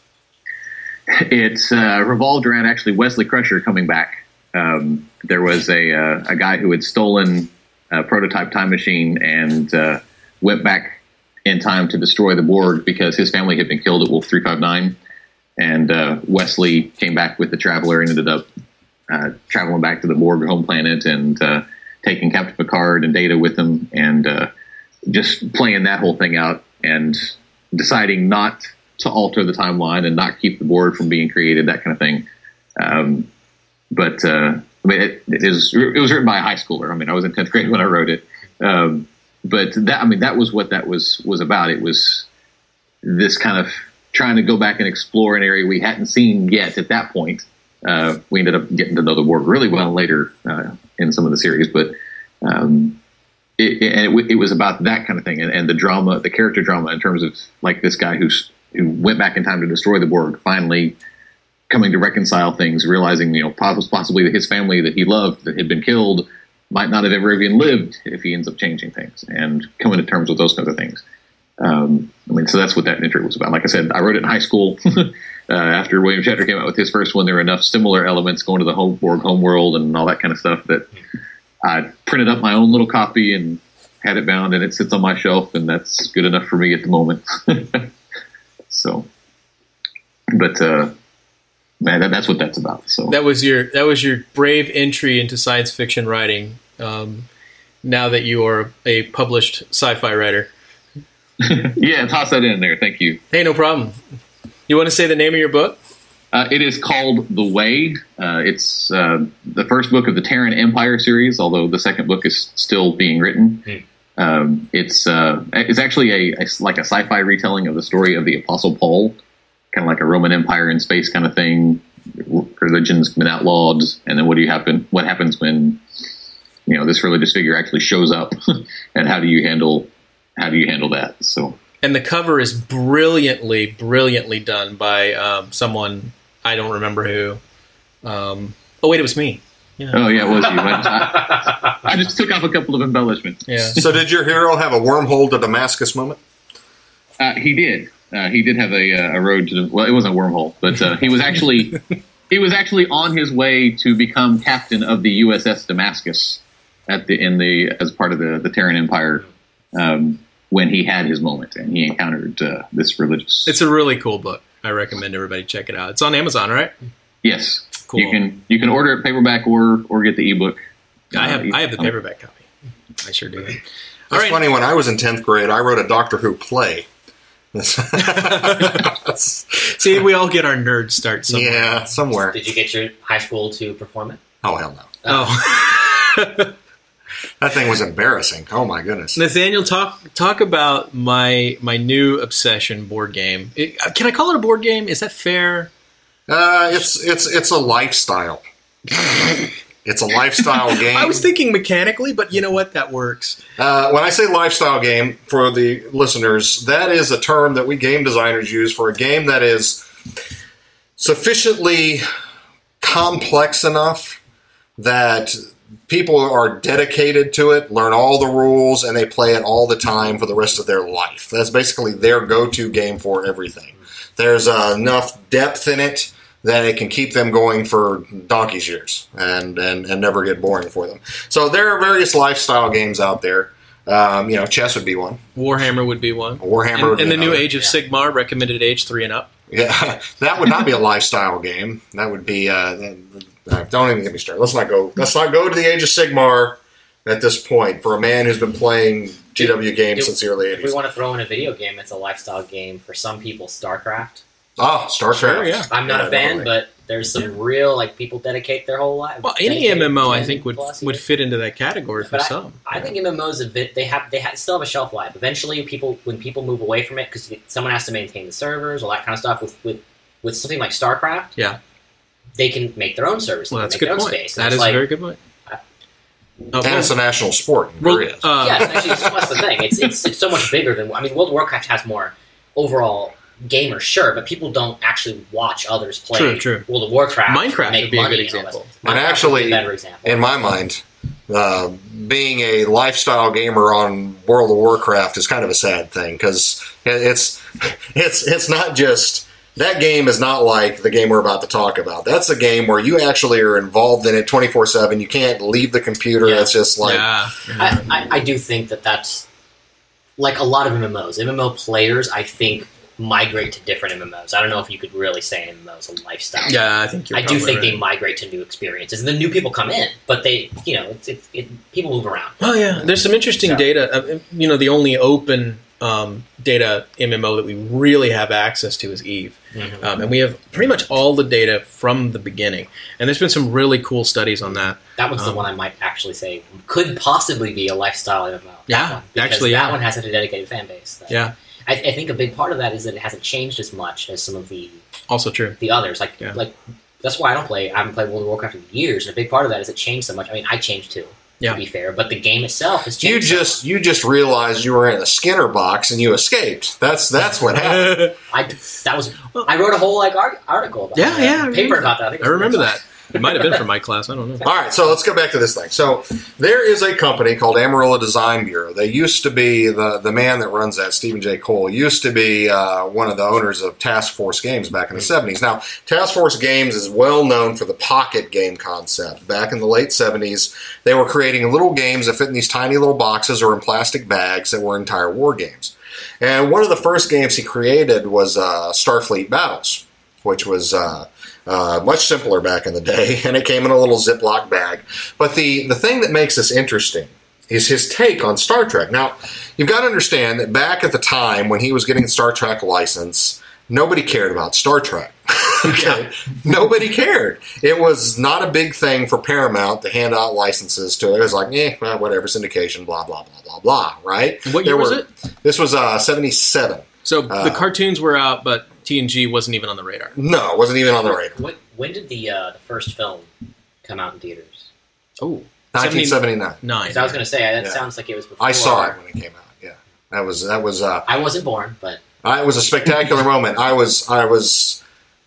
it's uh, revolved around actually Wesley Crusher coming back. Um, there was a, uh, a guy who had stolen a prototype time machine and uh, went back in time to destroy the Borg because his family had been killed at Wolf three five nine. And uh, Wesley came back with the Traveler and ended up uh, traveling back to the Borg home planet and uh, taking Captain Picard and Data with him and uh, just playing that whole thing out and deciding not to alter the timeline and not keep the Borg from being created, that kind of thing. Um, but uh, I mean, it, it, is, it was written by a high schooler. I mean, I was in tenth grade when I wrote it. Um, but that, I mean, that was what that was was about. It was this kind of trying to go back and explore an area we hadn't seen yet at that point. Uh, we ended up getting to know the Borg really well later uh, in some of the series, but um, it, it, and it, w- it was about that kind of thing and, and the drama, the character drama in terms of like this guy who's, who went back in time to destroy the Borg, finally coming to reconcile things, realizing, you know, poss- possibly that his family that he loved that had been killed might not have ever even lived if he ends up changing things and coming to terms with those kinds of things. Um, I mean, so that's what that entry was about. Like I said, I wrote it in high school. uh, after William Shatner came out with his first one, there were enough similar elements going to the home Borg homeworld and all that kind of stuff that I printed up my own little copy and had it bound, and it sits on my shelf, and that's good enough for me at the moment. So, but uh, man, that, that's what that's about. So That was your that was your brave entry into science fiction writing. Um, now that you are a published sci-fi writer. yeah, toss that in there. Thank you. Hey, no problem. You want to say the name of your book? Uh, it is called The Way. Uh, it's uh, the first book of the Terran Empire series, although the second book is still being written. Mm. Um, it's uh, it's actually a, a like a sci-fi retelling of the story of the Apostle Paul, kind of like a Roman Empire in space kind of thing. Religion's been outlawed, and then what do you happen? What happens when you know this religious figure actually shows up, and how do you handle how do you handle that? So. And the cover is brilliantly, brilliantly done by um, someone I don't remember who. Um, oh wait, it was me. Yeah. Oh yeah, it was you. I, I, I just took off a couple of embellishments. Yeah. So did your hero have a wormhole to Damascus moment? Uh, he did. Uh, he did have a, uh, a road to the. Well, it wasn't a wormhole, but uh, he was actually he was actually on his way to become captain of the U S S Damascus at the in the as part of the the Terran Empire. Um, when he had his moment and he encountered uh, this religious. It's a really cool book. I recommend everybody check it out. It's on Amazon, right? Yes. Cool. You can you can order it paperback or or get the ebook. I have Uh, I have the um, paperback copy. I sure do. All It's right. funny, when I was in tenth grade, I wrote a Doctor Who play. See, we all get our nerd start somewhere. Yeah, somewhere. Did you get your high school to perform it? Oh, hell no. Oh. That thing was embarrassing. Oh, my goodness. Nathaniel, talk talk about my my new obsession board game. It, can I call it a board game? Is that fair? Uh, it's it's it's a lifestyle. It's a lifestyle game. I was thinking mechanically, but you know what? That works. Uh, when I say lifestyle game, for the listeners, that is a term that we game designers use for a game that is sufficiently complex enough that people are dedicated to it, learn all the rules, and they play it all the time for the rest of their life. That's basically their go-to game for everything. There's uh, enough depth in it that it can keep them going for donkey's years and, and, and never get boring for them. So there are various lifestyle games out there. Um, you know, chess would be one. Warhammer would be one. Warhammer and, would be and the new another. Age of Sigmar, recommended age three and up. Yeah, that would not be a lifestyle game. That would be. Uh, uh, don't even get me started. Let's not go. Let's not go to the Age of Sigmar at this point for a man who's been playing G W games If- since the early If we eighties. want to throw in a video game, it's a lifestyle game for some people. StarCraft. Oh, StarCraft. Sure, yeah. I'm not Yeah, a fan, definitely. but there's some real like people dedicate their whole life. Well, any dedicate M M O I ten think would plus would years. fit into that category for But I, some. I think M M Os a bit, they have they ha still have a shelf life. Eventually, people when people move away from it because someone has to maintain the servers, all that kind of stuff. With with, with something like StarCraft, Yeah. they can make their own servers. Well, they that's a can good make their own point. space. That It's is like, a very good point. I- Uh, And it's a national sport in World- Korea. uh, yeah, it's actually that's the thing. It's, it's it's so much bigger than I mean. World of Warcraft has more overall gamers, sure, but people don't actually watch others play True, true. World of Warcraft. Minecraft make would be a money good and all example. that. And Minecraft actually, would be a better example. in my mind, uh, being a lifestyle gamer on World of Warcraft is kind of a sad thing because it's it's it's not just. That game is not like the game we're about to talk about. That's a game where you actually are involved in it twenty-four seven. You can't leave the computer. Yeah. It's just like... yeah. I, I, I do think that that's like a lot of M M Os. M M O players, I think, migrate to different M M Os. I don't know if you could really say an M M O is a lifestyle. Yeah, I think you're I do probably think right. they migrate to new experiences. And the new people come in, but they, you know, it's, it's, it, people move around. Oh yeah, there's some interesting Yeah. data. Uh, you know, the only open um, data M M O that we really have access to is Eve, Mhm. um, and we have pretty much all the data from the beginning. And there's been some really cool studies on that. That one's the Um, one I might actually say could possibly be a lifestyle M M O. That Yeah, one, because actually, that yeah. one has such a dedicated fan base. That Yeah, I, I think a big part of that is that it hasn't changed as much as some of the also true. the others. Like Yeah. like that's why I don't play. I haven't played World of Warcraft in years, and a big part of that is it changed so much. I mean, I changed too. Yeah. To be fair, but the game itself has You changed. so just you just realized you were in a Skinner box and you escaped. That's that's what happened. I that was I wrote a whole like art, article about Yeah, that, yeah, I paper remember about that. I, think I it's remember next that. It might have been from my class. I don't know. All right, so let's go back to this thing. So there is a company called Amarillo Design Bureau. They used to be, the, the man that runs that, Stephen J. Cole, used to be uh, one of the owners of Task Force Games back in the seventies. Now, Task Force Games is well known for the pocket game concept. Back in the late seventies, they were creating little games that fit in these tiny little boxes or in plastic bags that were entire war games. And one of the first games he created was uh, Starfleet Battles, which was... Uh, Uh, much simpler back in the day, and it came in a little Ziploc bag. But the, the thing that makes this interesting is his take on Star Trek. Now, you've got to understand that back at the time when he was getting the Star Trek license, nobody cared about Star Trek. Okay? Nobody cared. It was not a big thing for Paramount to hand out licenses to it. It was like, eh, well, whatever, syndication, blah, blah, blah, blah, blah, right? What year There was were- it? This was uh, seventy-seven. So Uh, the cartoons were out, but T N G wasn't even on the radar. No, it wasn't even on the radar. When, when did the uh, the first film come out in theaters? Oh, nineteen seventy-nine. nine. 'Cause I was going to say that Yeah. sounds like it was before. I saw it when it came out. Yeah, that was that was uh, I wasn't born, but I, it was a spectacular moment. I was I was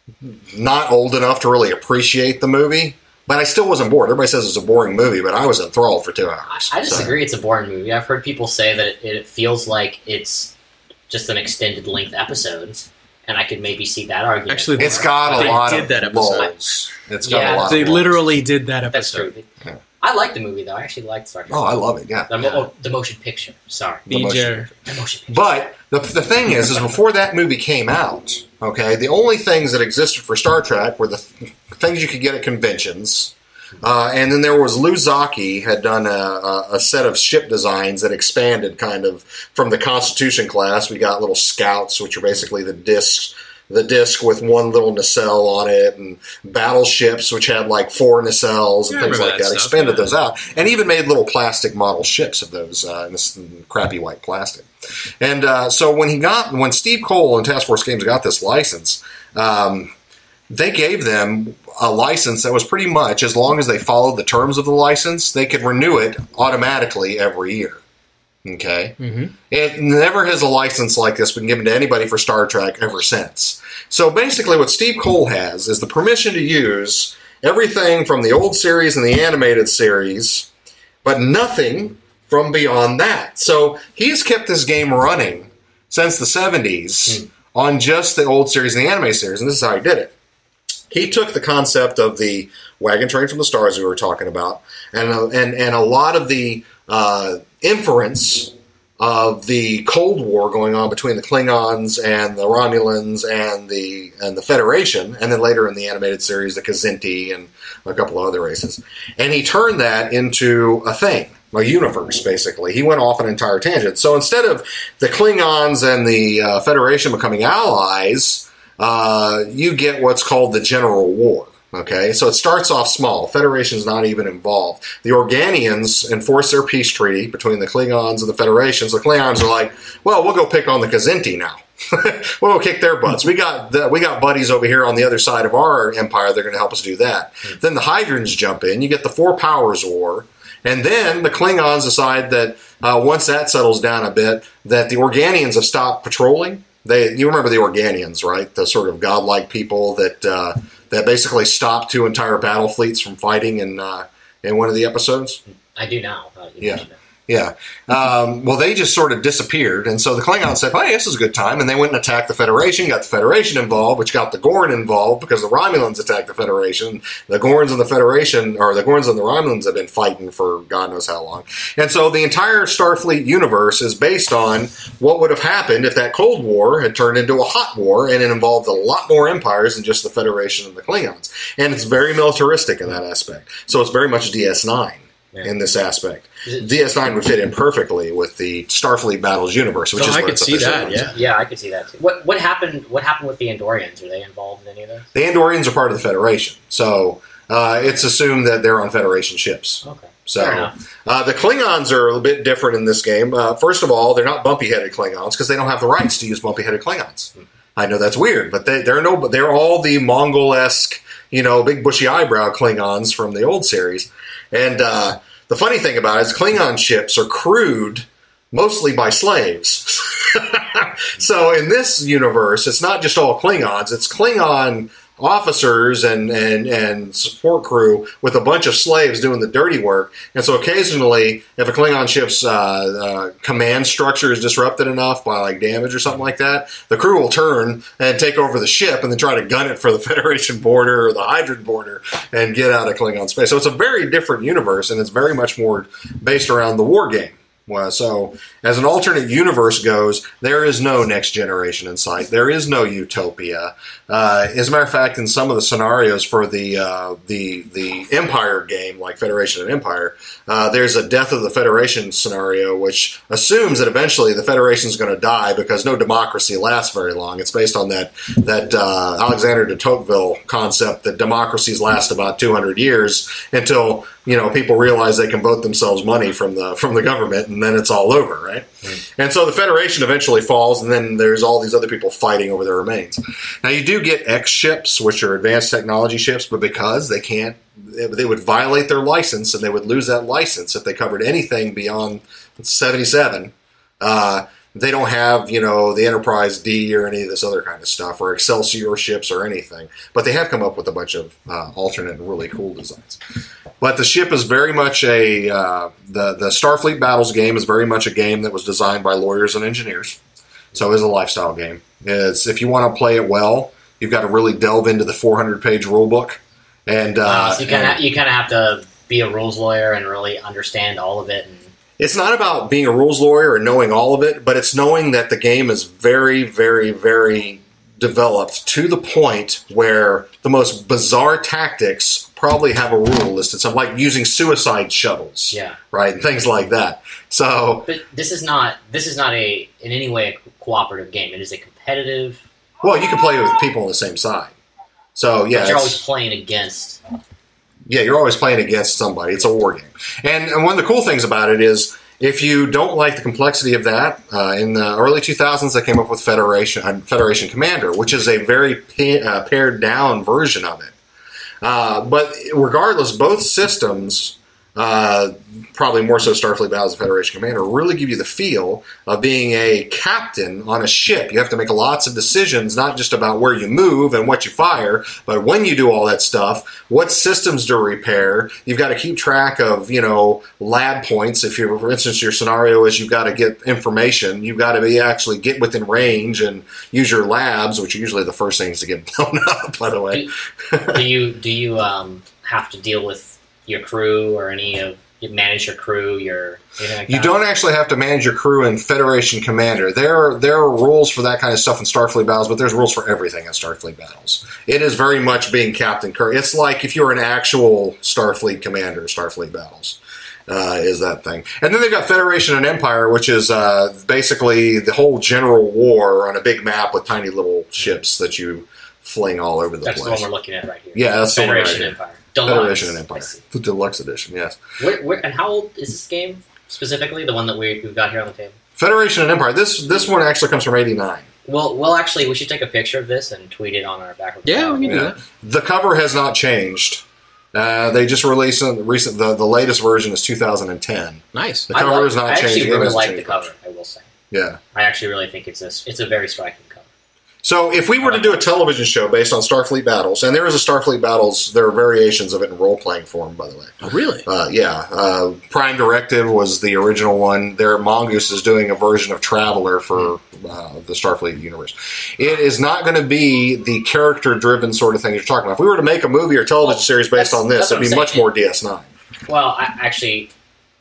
not old enough to really appreciate the movie, but I still wasn't bored. Everybody says it's a boring movie, but I was enthralled for two I, hours. I So- disagree. It's a boring movie. I've heard people say that it, it feels like it's just an extended length episode, and I could maybe see that argument. Actually, It's got a They lot did of that episode. lulls. It's got Yeah, a lot. They of lulls. literally did that That's episode. true. Yeah. I like the movie though. I actually liked Star Trek. Oh, I love it. Yeah. the, mo- oh, the motion picture. Sorry, The B J. motion. the motion picture. But the, the thing is, is before that movie came out, okay, the only things that existed for Star Trek were the th- things you could get at conventions. Uh, and then there was Lou Zocchi had done a, a, a set of ship designs that expanded kind of from the Constitution class. We got little scouts, which are basically the discs, the disc with one little nacelle on it, and battleships, which had like four nacelles and Yeah, I things remember like that that. stuff, Expanded yeah. those out, and even made little plastic model ships of those uh, in this crappy white plastic. And uh, so when he got, when Steve Cole and Task Force Games got this license, um, they gave them a license that was pretty much, as long as they followed the terms of the license, they could renew it automatically every year. Okay? Mm-hmm. It never has a license like this been given to anybody for Star Trek ever since. So basically what Steve Cole has is the permission to use everything from the old series and the animated series, but nothing from beyond that. So he's kept this game running since the seventies mm. on just the old series and the anime series, and this is how he did it. He took the concept of the wagon train from the stars we were talking about, and uh, and and a lot of the uh, inference of the Cold War going on between the Klingons and the Romulans and the and the Federation, and then later in the animated series, the Kzinti and a couple of other races. And he turned that into a thing, a universe, basically. He went off an entire tangent. So instead of the Klingons and the uh, Federation becoming allies, uh, you get what's called the General War. Okay, so it starts off small. Federation's not even involved. The Organians enforce their peace treaty between the Klingons and the Federations. The Klingons are like, well, we'll go pick on the Kzinti now. We'll go kick their butts. We got the, we got buddies over here on the other side of our empire. They're going to help us do that. Mm. Then the Hydrons jump in. You get the Four Powers War. And then the Klingons decide that uh, once that settles down a bit, that the Organians have stopped patrolling. They, you remember the Organians, right? The sort of godlike people that uh, that basically stopped two entire battle fleets from fighting in uh, in one of the episodes. I do now. Uh, yeah. Yeah. Um, well, they just sort of disappeared. And so the Klingons said, hey, this is a good time. And they went and attacked the Federation, got the Federation involved, which got the Gorn involved because the Romulans attacked the Federation. The Gorns and the Federation, or the Gorns and the Romulans have been fighting for God knows how long. And so the entire Starfleet universe is based on what would have happened if that Cold War had turned into a hot war and it involved a lot more empires than just the Federation and the Klingons. And it's very militaristic in that aspect. So it's very much D S nine. Yeah. In this aspect, D S nine would fit in perfectly with the Starfleet Battles universe, which oh, is I where could it's see that. Is. Yeah, yeah, I could see that too. What what happened? What happened with the Andorians? Are they involved in any of this? The Andorians are part of the Federation, so uh, it's assumed that they're on Federation ships. Okay, so uh, the Klingons are a bit different in this game. Uh, first of all, they're not bumpy-headed Klingons because they don't have the rights to use bumpy-headed Klingons. Hmm. I know that's weird, but they, they're no, they're all the Mongol-esque, you know, big bushy eyebrow Klingons from the old series, and. Uh, The funny thing about it is Klingon ships are crewed mostly by slaves. So in this universe, it's not just all Klingons. It's Klingon officers and, and, and support crew with a bunch of slaves doing the dirty work. And so occasionally, if a Klingon ship's uh, uh, command structure is disrupted enough by like damage or something like that, the crew will turn and take over the ship and then try to gun it for the Federation border or the Hydron border and get out of Klingon space. So it's a very different universe, and it's very much more based around the war game. Well, so, as an alternate universe goes, there is no next generation in sight. There is no utopia. Uh, as a matter of fact, in some of the scenarios for the uh, the the Empire game, like Federation and Empire, uh, there's a death of the Federation scenario, which assumes that eventually the Federation is going to die because no democracy lasts very long. It's based on that that uh, Alexander de Tocqueville concept that democracies last about two hundred years until you know people realize they can vote themselves money from the from the government, and then it's all over, right? Mm. And so the Federation eventually falls, and then there's all these other people fighting over their remains. Now, you do get X ships, which are advanced technology ships, but because they can't, they would violate their license, and they would lose that license if they covered anything beyond seventy-seven. Uh, they don't have, you know, the Enterprise D or any of this other kind of stuff, or Excelsior ships or anything. But they have come up with a bunch of uh, alternate and really cool designs. But the ship is very much a, uh, the, the Starfleet Battles game is very much a game that was designed by lawyers and engineers. So it is a lifestyle game. It's, if you want to play it well, you've got to really delve into the four hundred page rule book. And, uh, uh, so you kind of you kind of have to be a rules lawyer and really understand all of it. And it's not about being a rules lawyer and knowing all of it, but it's knowing that the game is very, very, very developed to the point where the most bizarre tactics probably have a rule listed. So like using suicide shuttles, yeah, right, and things like that. So, but this is not this is not a in any way a cooperative game. It is a competitive. Well, you can play with people on the same side. So yeah, but you're always playing against. Yeah, you're always playing against somebody. It's a war game. And, and one of the cool things about it is if you don't like the complexity of that, uh, in the early two thousands they came up with Federation uh, Federation Commander, which is a very pa- uh, pared down version of it. Uh, but regardless, both systems uh, probably more so Starfleet Battles of Federation Commander, really give you the feel of being a captain on a ship. You have to make lots of decisions, not just about where you move and what you fire, but when you do all that stuff, what systems to repair. You've got to keep track of, you know, lab points. If you, for instance, your scenario is you've got to get information, you've got to be actually get within range and use your labs, which are usually the first things to get blown up, by the way. Do, do you do you um, have to deal with your crew or any of you manage your crew, your anything like you that? don't actually have to manage your crew in Federation Commander. There are there are rules for that kind of stuff in Starfleet Battles, but there's rules for everything in Starfleet Battles. It is very much being Captain Kirk. It's like if you were an actual Starfleet Commander, Starfleet Battles. Uh, is that thing. And then they've got Federation and Empire, which is uh, basically the whole general war on a big map with tiny little ships that you fling all over the that's place. That's the one we're looking at right here. Yeah, that's Federation the one and right Empire. Deluxe. Federation and Empire. The Deluxe Edition, yes. Where, where, and how old is this game specifically? The one that we, we've got here on the table? Federation and Empire. This this one actually comes from eighty-nine. Well, well, actually, we should take a picture of this and tweet it on our Backward. Yeah, we can do Yeah. that. The cover has not changed. Uh, they just released the recent. The, the latest version is two thousand ten. Nice. The cover I, love, is not I changed. actually It really hasn't like changed the cover, much. I will say. Yeah. I actually really think it's a, it's a very striking cover. So if we were to do a television show based on Starfleet Battles, and there is a Starfleet Battles, there are variations of it in role-playing form, by the way. Oh, really? Uh, yeah. Uh, Prime Directive was the original one. There, Mongoose is doing a version of Traveler for uh, the Starfleet universe. It is not going to be the character-driven sort of thing you're talking about. If we were to make a movie or television Well, series based that's- on this, that's it'd what be I'm much saying. more D S nine. Well, I, actually,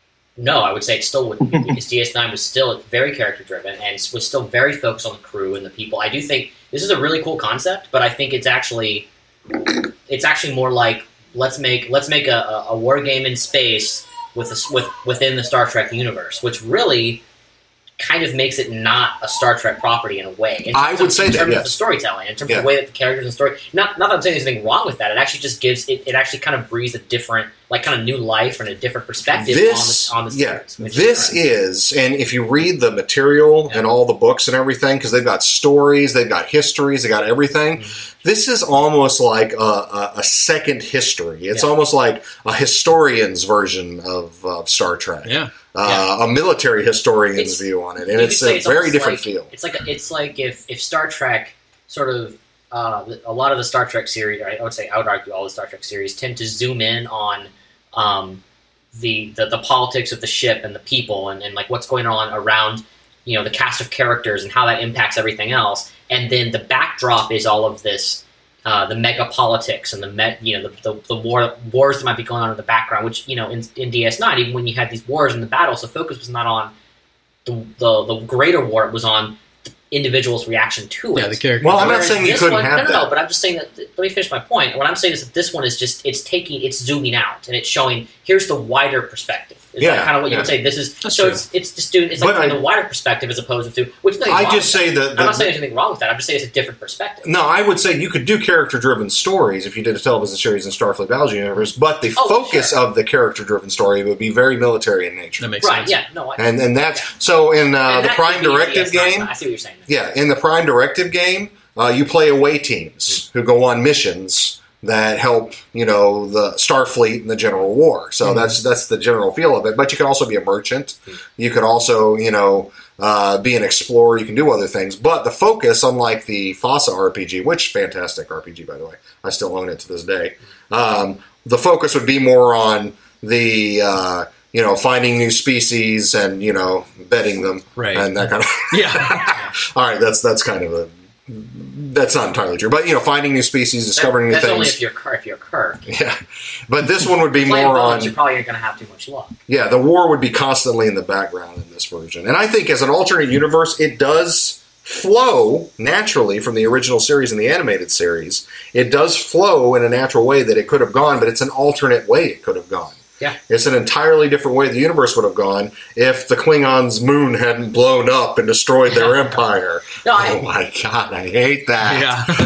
no, I would say it still wouldn't be, because D S nine was still very character-driven and was still very focused on the crew and the people. I do think this is a really cool concept, but I think it's actually it's actually more like let's make let's make a, a war game in space with a, with within the Star Trek universe, which really kind of makes it not a Star Trek property in a way. In I terms would of, say in that, terms yes. of the storytelling, in terms Yeah. of the way that the characters and story. Not not that I'm saying there's anything wrong with that. It actually just gives it. It actually kind of breathes a different, like, kind of new life and a different perspective This, on the on the yeah, series. which this great. is, and if you read the material Yeah. and all the books and everything, because they've got stories, they've got histories, they got everything. Mm-hmm. This is almost like a, a, a second history. It's Yeah. almost like a historian's version of uh, Star Trek. Yeah. Uh, a military historian's It's- view on it, You and could it's say a very almost different like, feel. It's like a, it's like if, if Star Trek sort of uh, a lot of the Star Trek series, I would say I would argue all the Star Trek series tend to zoom in on um, the, the the politics of the ship and the people and, and like what's going on around, you know, the cast of characters and how that impacts everything else, and then the backdrop is all of this. Uh, the mega politics and the me- you know the, the, the war wars that might be going on in the background, which, you know, in, in D S nine, even when you had these wars and the battles, the focus was not on the the, the greater war; it was on the individual's reaction to it. Yeah, the character. Well, I'm not Whereas saying you this couldn't one, have no, no, that. no, but I'm just saying that. Let me finish my point. What I'm saying is that this one is just it's taking it's zooming out and it's showing here's the wider perspective. Is Yeah, that kind of what you yeah. would say? This is That's so true. it's it's just doing it's like But from I- the wider perspective as opposed to which nothing I wrong just with say that- I'm that- not saying there's anything wrong with that. I'm just saying it's a different perspective. No, I would say you could do character-driven stories if you did a television series in Starfleet Battles universe, but the Oh, focus sure. of the character-driven story would be very military in nature. That makes Right? sense. Yeah. No. I, And and that's so in uh, and the that Prime could be Directive D S nine. game. I see what you're saying. Yeah, in the Prime Directive game, uh, you play away teams who go on missions that help, you know, the Starfleet in the general war. So that's that's the general feel of it. But you can also be a merchant. You could also, you know, uh, be an explorer. You can do other things. But the focus, unlike the FOSSA R P G, which fantastic R P G, by the way, I still own it to this day. Um, the focus would be more on the uh, you know, finding new species and, you know, bedding them, Right. and that kind of. Yeah. All right, that's that's kind of a. That's not entirely true, but, you know, finding new species, discovering That, that's new only things. if you're Kirk. If you're Kirk. Yeah, but this one would be Playing more Bones, on. you probably aren't going to have too much luck. Yeah, the war would be constantly in the background in this version, and I think as an alternate universe, it does flow naturally from the original series and the animated series. It does flow in a natural way that it could have gone, but it's an alternate way it could have gone. Yeah. It's an entirely different way the universe would have gone if the Klingons' moon hadn't blown up and destroyed their empire. No, I- oh my god, I hate that.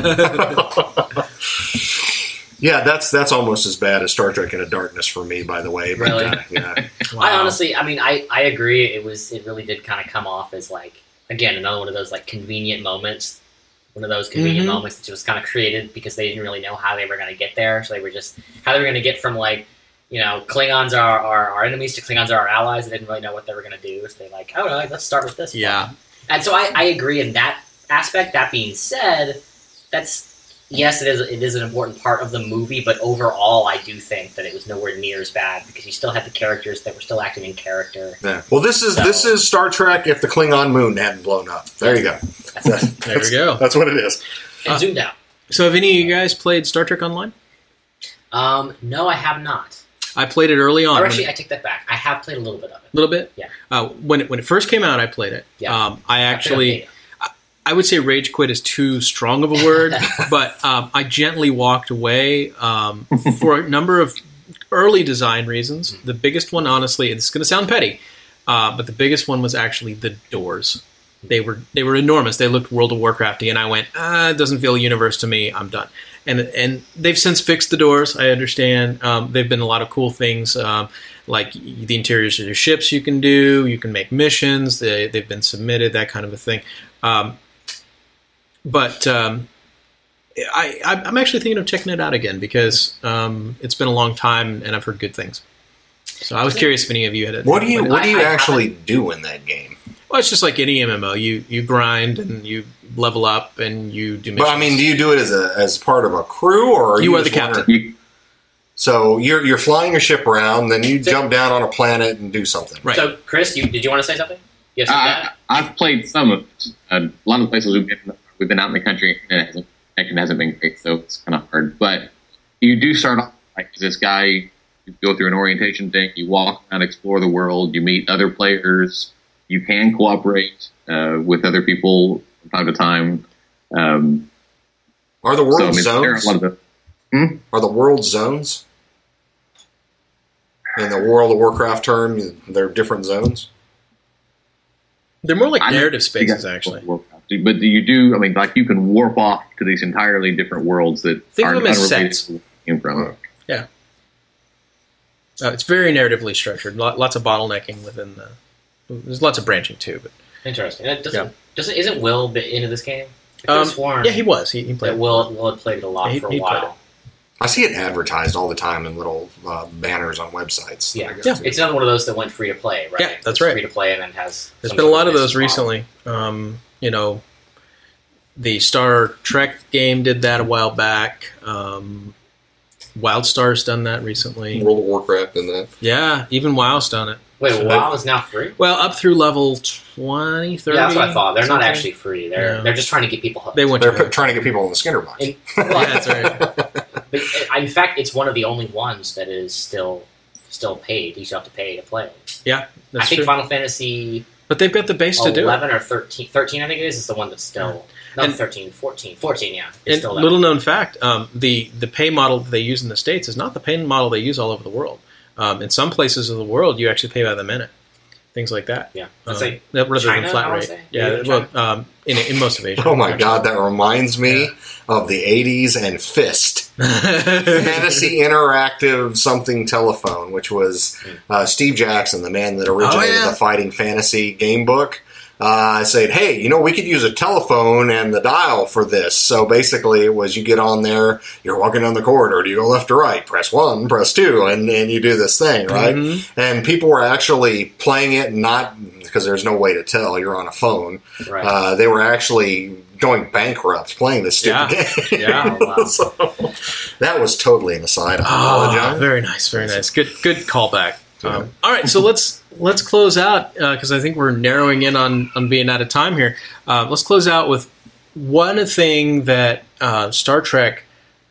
Yeah. Yeah, that's that's almost as bad as Star Trek Into Darkness for me, by the way. But, Really? uh, yeah. I honestly, I mean, I, I agree. It was, it really did kind of come off as like, again, another one of those like convenient moments. One of those convenient Mhm. moments moments that was kind of created because they didn't really know how they were going to get there. So they were just how they were going to get from like, you know, Klingons are, are our enemies to Klingons are our allies. They didn't really know what they were going to do. So they like, oh, no, let's start with this. Yeah. One. And so I, I agree in that aspect. That being said, that's... Yes, it is. It is an important part of the movie, but overall, I do think that it was nowhere near as bad because you still had the characters that were still acting in character. Yeah. Well, this is so, this is Star Trek if the Klingon moon hadn't blown up. There you go. That's, there we go. That's what it is. And uh, zoomed out. So, have any of you guys played Star Trek Online? Um, no, I have not. I played it early on. Or actually, I take that back. I have played a little bit of it. A little bit? Yeah. Uh, when it when it first came out, I played it. Yeah. Um, I actually. I would say rage quit is too strong of a word, but um, I gently walked away um, for a number of early design reasons. The biggest one, honestly, it's going to sound petty, uh, but the biggest one was actually the doors. They were they were enormous. They looked World of Warcrafty, and I went, ah, it doesn't feel universe to me. I'm done. And and they've since fixed the doors. I understand. Um, they've been a lot of cool things, um, like the interiors of your ships. You can do. You can make missions. They they've been submitted. That kind of a thing. Um, But um, I, I'm actually thinking of checking it out again because um, it's been a long time and I've heard good things. So I was curious if any of you had. What do you What do you I, I, actually I, do in that game? Well, it's just like any M M O. You you grind and you level up and you do missions. But I mean, do you do it as a as part of a crew or are you, you are the captain? You, so you're you're flying your ship around, then you jump down on a planet and do something. Right. So, Chris, you, did you want to say something? Yes. uh, I've played some of it. Uh, a lot of the places we've been. We've been out in the country, and it hasn't, connection hasn't been great, so it's kind of hard. But you do start off like this guy. You go through an orientation thing. You walk around, explore the world. You meet other players. You can cooperate uh, with other people from time to time. Um, are the world so, I mean, zones? Are, the, hmm? are the world zones? In the World of Warcraft term, they're different zones. They're more like I narrative spaces, actually. But you do, I mean, like you can warp off to these entirely different worlds that Think are of them as unrelated sets. to where you came from. Yeah. Uh, it's very narratively structured. Lots of bottlenecking within the. There's lots of branching too, but Interesting. It doesn't, Yeah. doesn't isn't Will bit into this game? I could um, have sworn yeah, he was. He, he played. that it. Will Will had played it a lot Yeah, he- for a he played while. I see it advertised all the time in little uh, banners on websites. that Yeah. I go Yeah. to. It's another one of those that went free to play, right? Yeah, that's It's right. Free to play and then has. There's some been a sort lot of those business model. recently. Um, you know, the Star Trek game did that a while back. Um, WildStar's done that recently. World of Warcraft and that. Yeah, even WoW's done it. Wait, So WoW they- is now free? Well, up through level twenty, thirty. Yeah, that's what I thought. They're not something. actually free. They're No. they're just trying to get people hooked. They went They're to put, trying to get people in the Skinner box. In, well, Yeah, that's right. But uh, in fact, it's one of the only ones that is still still paid. You still have to pay to play. Yeah, that's I think true. Final Fantasy But they've got the base to do it. eleven or thirteen, thirteen, I think it is, is the one that's still... No, And- thirteen, fourteen. fourteen, yeah. It's And still that little one. known fact, um, the the pay model that they use in the States is not the pay model they use all over the world. Um, in some places of the world, you actually pay by the minute. Things like that. Yeah. Um, That's like that- rather China, than flat I would rate. say? Yeah, Maybe well, um, in, in most of Asia. Oh my actually. god, that reminds me of the eighties and Fist. Fantasy Interactive Something Telephone, which was uh, Steve Jackson, the man that originated Oh, yeah. the Fighting Fantasy game book. Uh, said, hey, you know, we could use a telephone and the dial for this. So basically it was you get on there, you're walking down the corridor, do you go left or right? Press one, press two, and, and you do this thing, right? Mm-hmm. And people were actually playing it, not because there's no way to tell, you're on a phone. Right. Uh, they were actually going bankrupt playing this stupid Yeah. game. Yeah. Oh, wow. So, that was totally an aside. I Oh, apologize. very nice, very nice. Good, good callback. Um, all right, so let's let's close out because I think we're narrowing in on, on being out of time here. Uh, let's close out with one thing that uh, Star Trek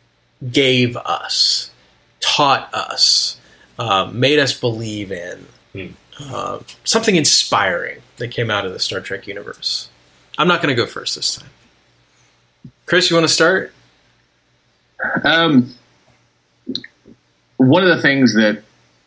gave us, taught us, uh, made us believe in, Hmm. uh, something inspiring that came out of the Star Trek universe. I'm not going to go first this time. Chris, you want to start? Um, one of the things that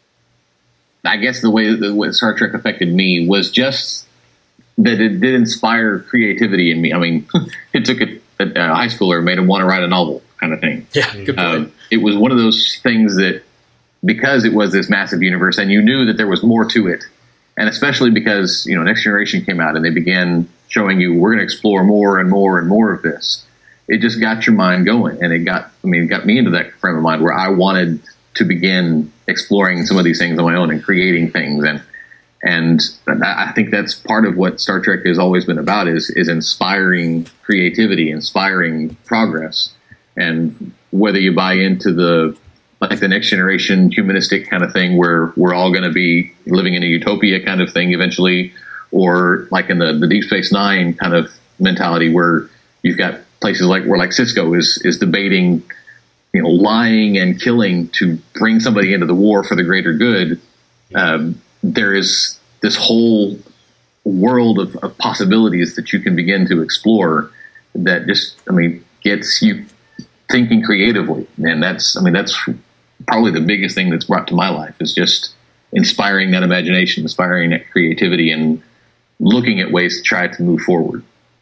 I guess the way that what Star Trek affected me was just that it did inspire creativity in me. I mean, it took a, a, a high schooler and made him want to write a novel kind of thing. Yeah, good point. Um, it was one of those things that because it was this massive universe and you knew that there was more to it, and especially because, you know, Next Generation came out and they began showing you we're going to explore more and more and more of this. It just got your mind going, and it got, I mean, it got me into that frame of mind where I wanted to begin exploring some of these things on my own and creating things. And and I think that's part of what Star Trek has always been about, is is inspiring creativity, inspiring progress. And whether you buy into the like the next generation humanistic kind of thing where we're all going to be living in a utopia kind of thing eventually, or like in the, the Deep Space Nine kind of mentality where you've got places like where like Cisco is is debating, you know, lying and killing to bring somebody into the war for the greater good. Um, there is this whole world of, of possibilities that you can begin to explore that just, I mean, gets you thinking creatively. And that's, I mean, that's probably the biggest thing that's brought to my life, is just inspiring that imagination, inspiring that creativity, and looking at ways to try to move forward.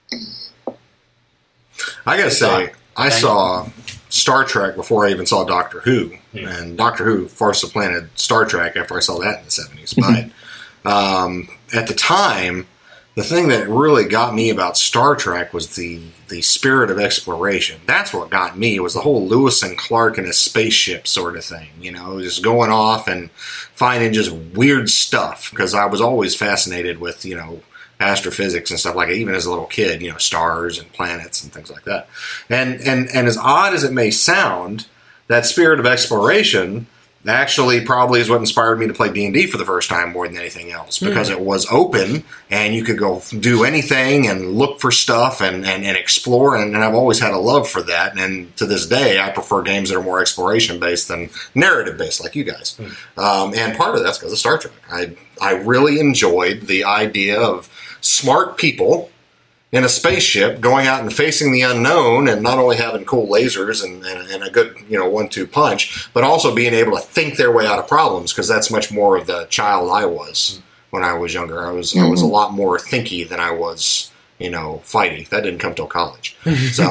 I gotta say, I saw Star Trek before I even saw Doctor Who, Hmm. and Doctor Who far supplanted Star Trek after I saw that in the seventies. But um, at the time, the thing that really got me about Star Trek was the the spirit of exploration. That's what got me, was the whole Lewis and Clark in a spaceship sort of thing. You know, just going off and finding just weird stuff, because I was always fascinated with, you know, astrophysics and stuff like that, even as a little kid, you know, stars and planets and things like that. And and and as odd as it may sound, that spirit of exploration actually probably is what inspired me to play D and D for the first time more than anything else, because mm. it was open and you could go do anything and look for stuff and, and, and explore, and, and I've always had a love for that. And to this day, I prefer games that are more exploration-based than narrative-based like you guys. Mm. Um, and part of that's because of Star Trek. I, I really enjoyed the idea of smart people in a spaceship going out and facing the unknown, and not only having cool lasers and, and, and a good, you know, one two punch, but also being able to think their way out of problems, because that's much more of the child I was when I was younger. I was mm-hmm. I was a lot more thinky than I was, you know, fighty. That didn't come till college. So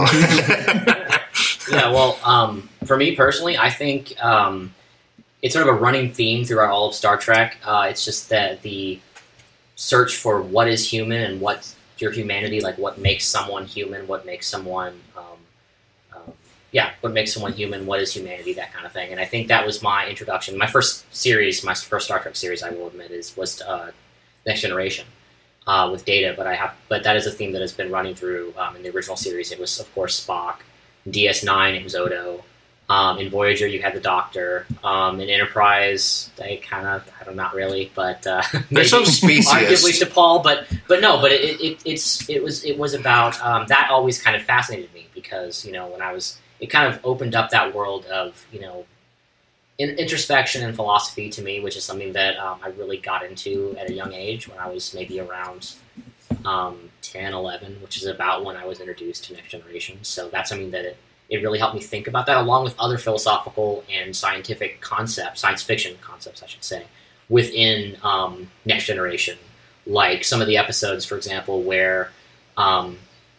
yeah, well, um, for me personally, I think um, it's sort of a running theme throughout all of Star Trek. Uh, it's just that the search for what is human and what your humanity, like what makes someone human, what makes someone, um, um, yeah, what makes someone human, what is humanity, that kind of thing. And I think that was my introduction. My first series, my first Star Trek series, I will admit, is was uh, Next Generation uh, with Data. But I have, but that is a theme that has been running through. Um, in the original series, it was of course Spock. In D S nine, it was Odo. Um, in Voyager, you had the Doctor. Um, in Enterprise, they kind of, I don't know, not really, but uh, they're so specious. Arguably to Paul, but but no, but it, it it's it was it was about um, that always kind of fascinated me, because you know when I was, it kind of opened up that world of, you know, in, introspection and philosophy to me, which is something that um, I really got into at a young age when I was maybe around um, ten, eleven, which is about when I was introduced to Next Generation. So that's something that it. It really helped me think about that, along with other philosophical and scientific concepts, science fiction concepts, I should say, within um, Next Generation. Like some of the episodes, for example, where um,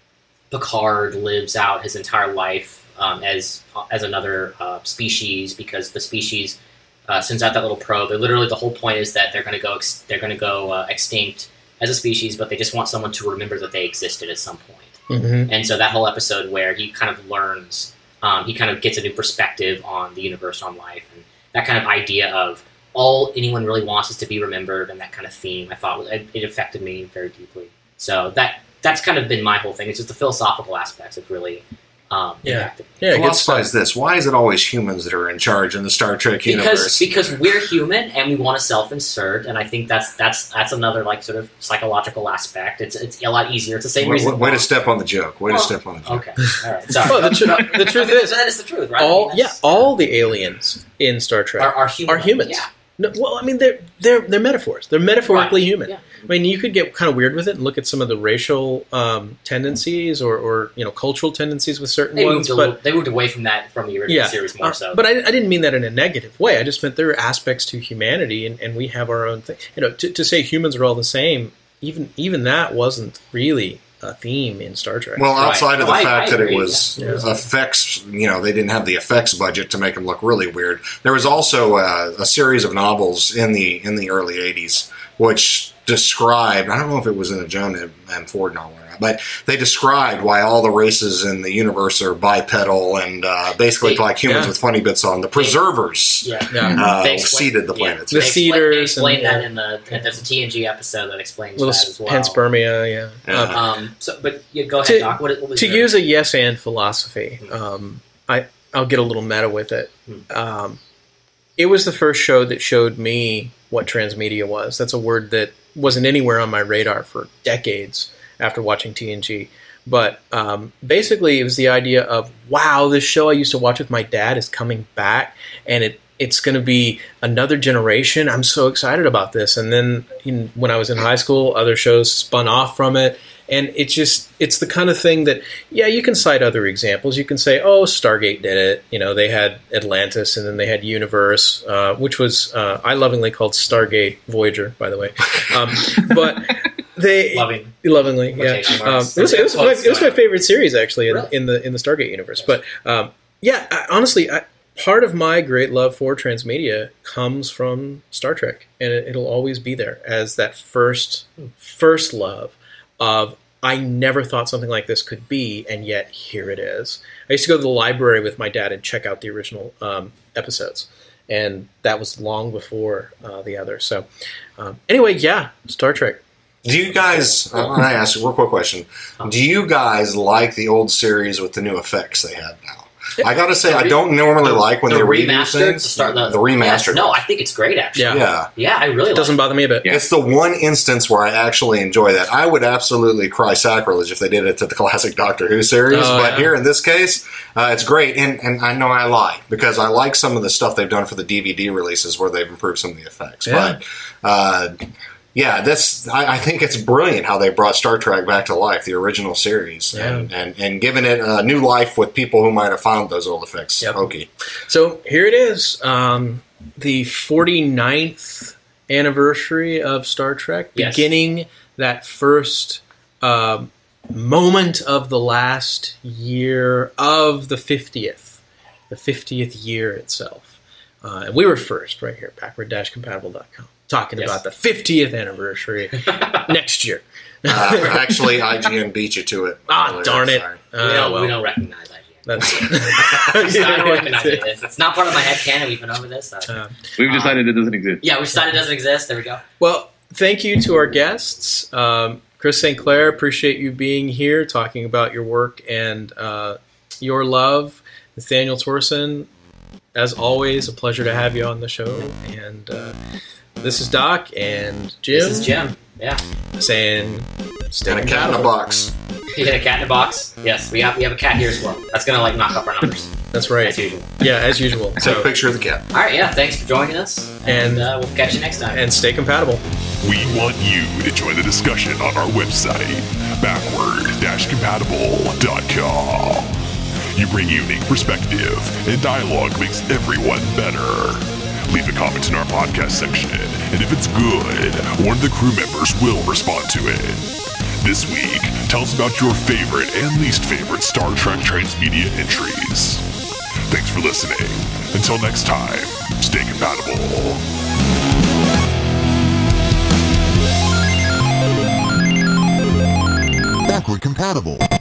Picard lives out his entire life um, as as another uh, species, because the species uh, sends out that little probe. And literally, the whole point is that they're going to go ex- they're going to go uh, extinct as a species, but they just want someone to remember that they existed at some point. Mm-hmm. And so that whole episode where he kind of learns, um, he kind of gets a new perspective on the universe, on life, and that kind of idea of all anyone really wants is to be remembered, and that kind of theme, I thought it, it affected me very deeply. So that that's kind of been my whole thing. It's just the philosophical aspects of really um, yeah. Yeah, philosophize this. Why is it always humans that are in charge in the Star Trek because, universe? Because we're human and we want to self-insert, and I think that's that's that's another like sort of psychological aspect. It's it's a lot easier. It's the same way, reason. Way to step on the joke. Way well, to step on the joke. Okay, all right. Sorry. Well, the, tr- the truth is, that is the truth, right? All I mean, yeah, all the aliens in Star Trek are, are, human, are humans. Yeah. No, well, I mean, they're they're they're metaphors. They're metaphorically right. human. Yeah. I mean, you could get kind of weird with it and look at some of the racial um, tendencies or, or you know cultural tendencies with certain they ones. Moved but little, they moved away from that from the original yeah, series more uh, so. But I, I didn't mean that in a negative way. I just meant there are aspects to humanity, and, and we have our own thing. You know, to, to say humans are all the same, even even that wasn't really a theme in Star Trek. Well, outside right. of the no, fact I, I that agree, it was yeah. effects, you know, they didn't have the effects budget to make them look really weird. There was also a, a series of novels in the in the early eighties, which described, I don't know if it was in a Joan and Ford novel or not, but they described why all the races in the universe are bipedal and uh, basically They- like humans yeah. with funny bits on. The preservers Yeah. Yeah. uh, They explain- seeded the yeah. planets. The They explain, cedars they explain and- that in the there's a T N G episode that explains Little that as well. panspermia, yeah. Yeah. Um, Um, so, but yeah, go ahead, To- Doc. What, what was to your- use a yes and philosophy, um, I I'll get a little meta with it. Hmm. Um, it was the first show that showed me what transmedia was. That's a word that wasn't anywhere on my radar for decades after watching T N G. But um, basically, it was the idea of, wow, this show I used to watch with my dad is coming back, and it it's going to be another generation. I'm so excited about this. And then in, when I was in high school, other shows spun off from it. And it's just, it's the kind of thing that, yeah, you can cite other examples. You can say, oh, Stargate did it. You know, they had Atlantis and then they had Universe, uh, which was, uh, I lovingly called Stargate Voyager, by the way. Um, but they... Loving. Lovingly, yeah. Quotation Um, marks. it, was, it, was my, it was my favorite series, actually, in, Really? in the in the Stargate universe. But, um, yeah, I, honestly, I, part of my great love for transmedia comes from Star Trek, and it, it'll always be there as that first first love of, I never thought something like this could be, and yet here it is. I used to go to the library with my dad and check out the original um, episodes, and that was long before uh, the others. So, um, anyway, yeah, Star Trek. Do you guys, I want to ask you a real quick question. Do you guys like the old series with the new effects they had now? I got to say, I don't normally like when the they redo remastered things. to start the, the remastered. Yes, no, I think it's great actually. Yeah. Yeah. Yeah, I really It doesn't like bother me a bit. Yeah. It's the one instance where I actually enjoy that. I would absolutely cry sacrilege if they did it to the classic Doctor Who series, Oh, but yeah. here in this case, uh, it's great. And, and I know I lie because I like some of the stuff they've done for the D V D releases where they've improved some of the effects. Yeah. But uh, yeah, that's I, I think it's brilliant how they brought Star Trek back to life, the original series, Yeah. and, and and given it a new life with people who might have found those old effects Yep. hokey. So here it is, um, the forty-ninth anniversary of Star Trek, Yes. beginning that first um moment of the last year of the fiftieth, the fiftieth year itself. Uh, and we were first right here at Backward Compatible dot com, talking Yes. about the fiftieth anniversary next year. Uh, actually, I G N beat you to it. Ah, earlier, darn it. sorry. We Uh, don't, well, we don't recognize I G N. that's I don't recognize it. It's, it's not part of my headcanon. We've been over this. So. Uh, We've decided it doesn't exist. Yeah, we decided it doesn't exist. There we go. Well, thank you to our guests. Um, Chris StClair, appreciate you being here, talking about your work and uh, your love. Nathaniel Torson, as always, a pleasure to have you on the show. And uh, this is Doc and Jim. This is Jim. Yeah. Saying, stay And a cat in a compatible. box. You get a cat in a box. Yes, we have we have a cat here as well. That's gonna like knock up our numbers That's right. as usual. Yeah, as usual. Take a So, picture of the cat. All right. Yeah. Thanks for joining us, and, And- uh, we'll catch you next time. and stay compatible. We want you to join the discussion on our website, backward compatible dot com. You bring unique perspective, and dialogue makes everyone better. Leave a comment in our podcast section, and if it's good, one of the crew members will respond to it. This week, tell us about your favorite and least favorite Star Trek transmedia entries. Thanks for listening. Until next time, stay compatible. Backward Compatible.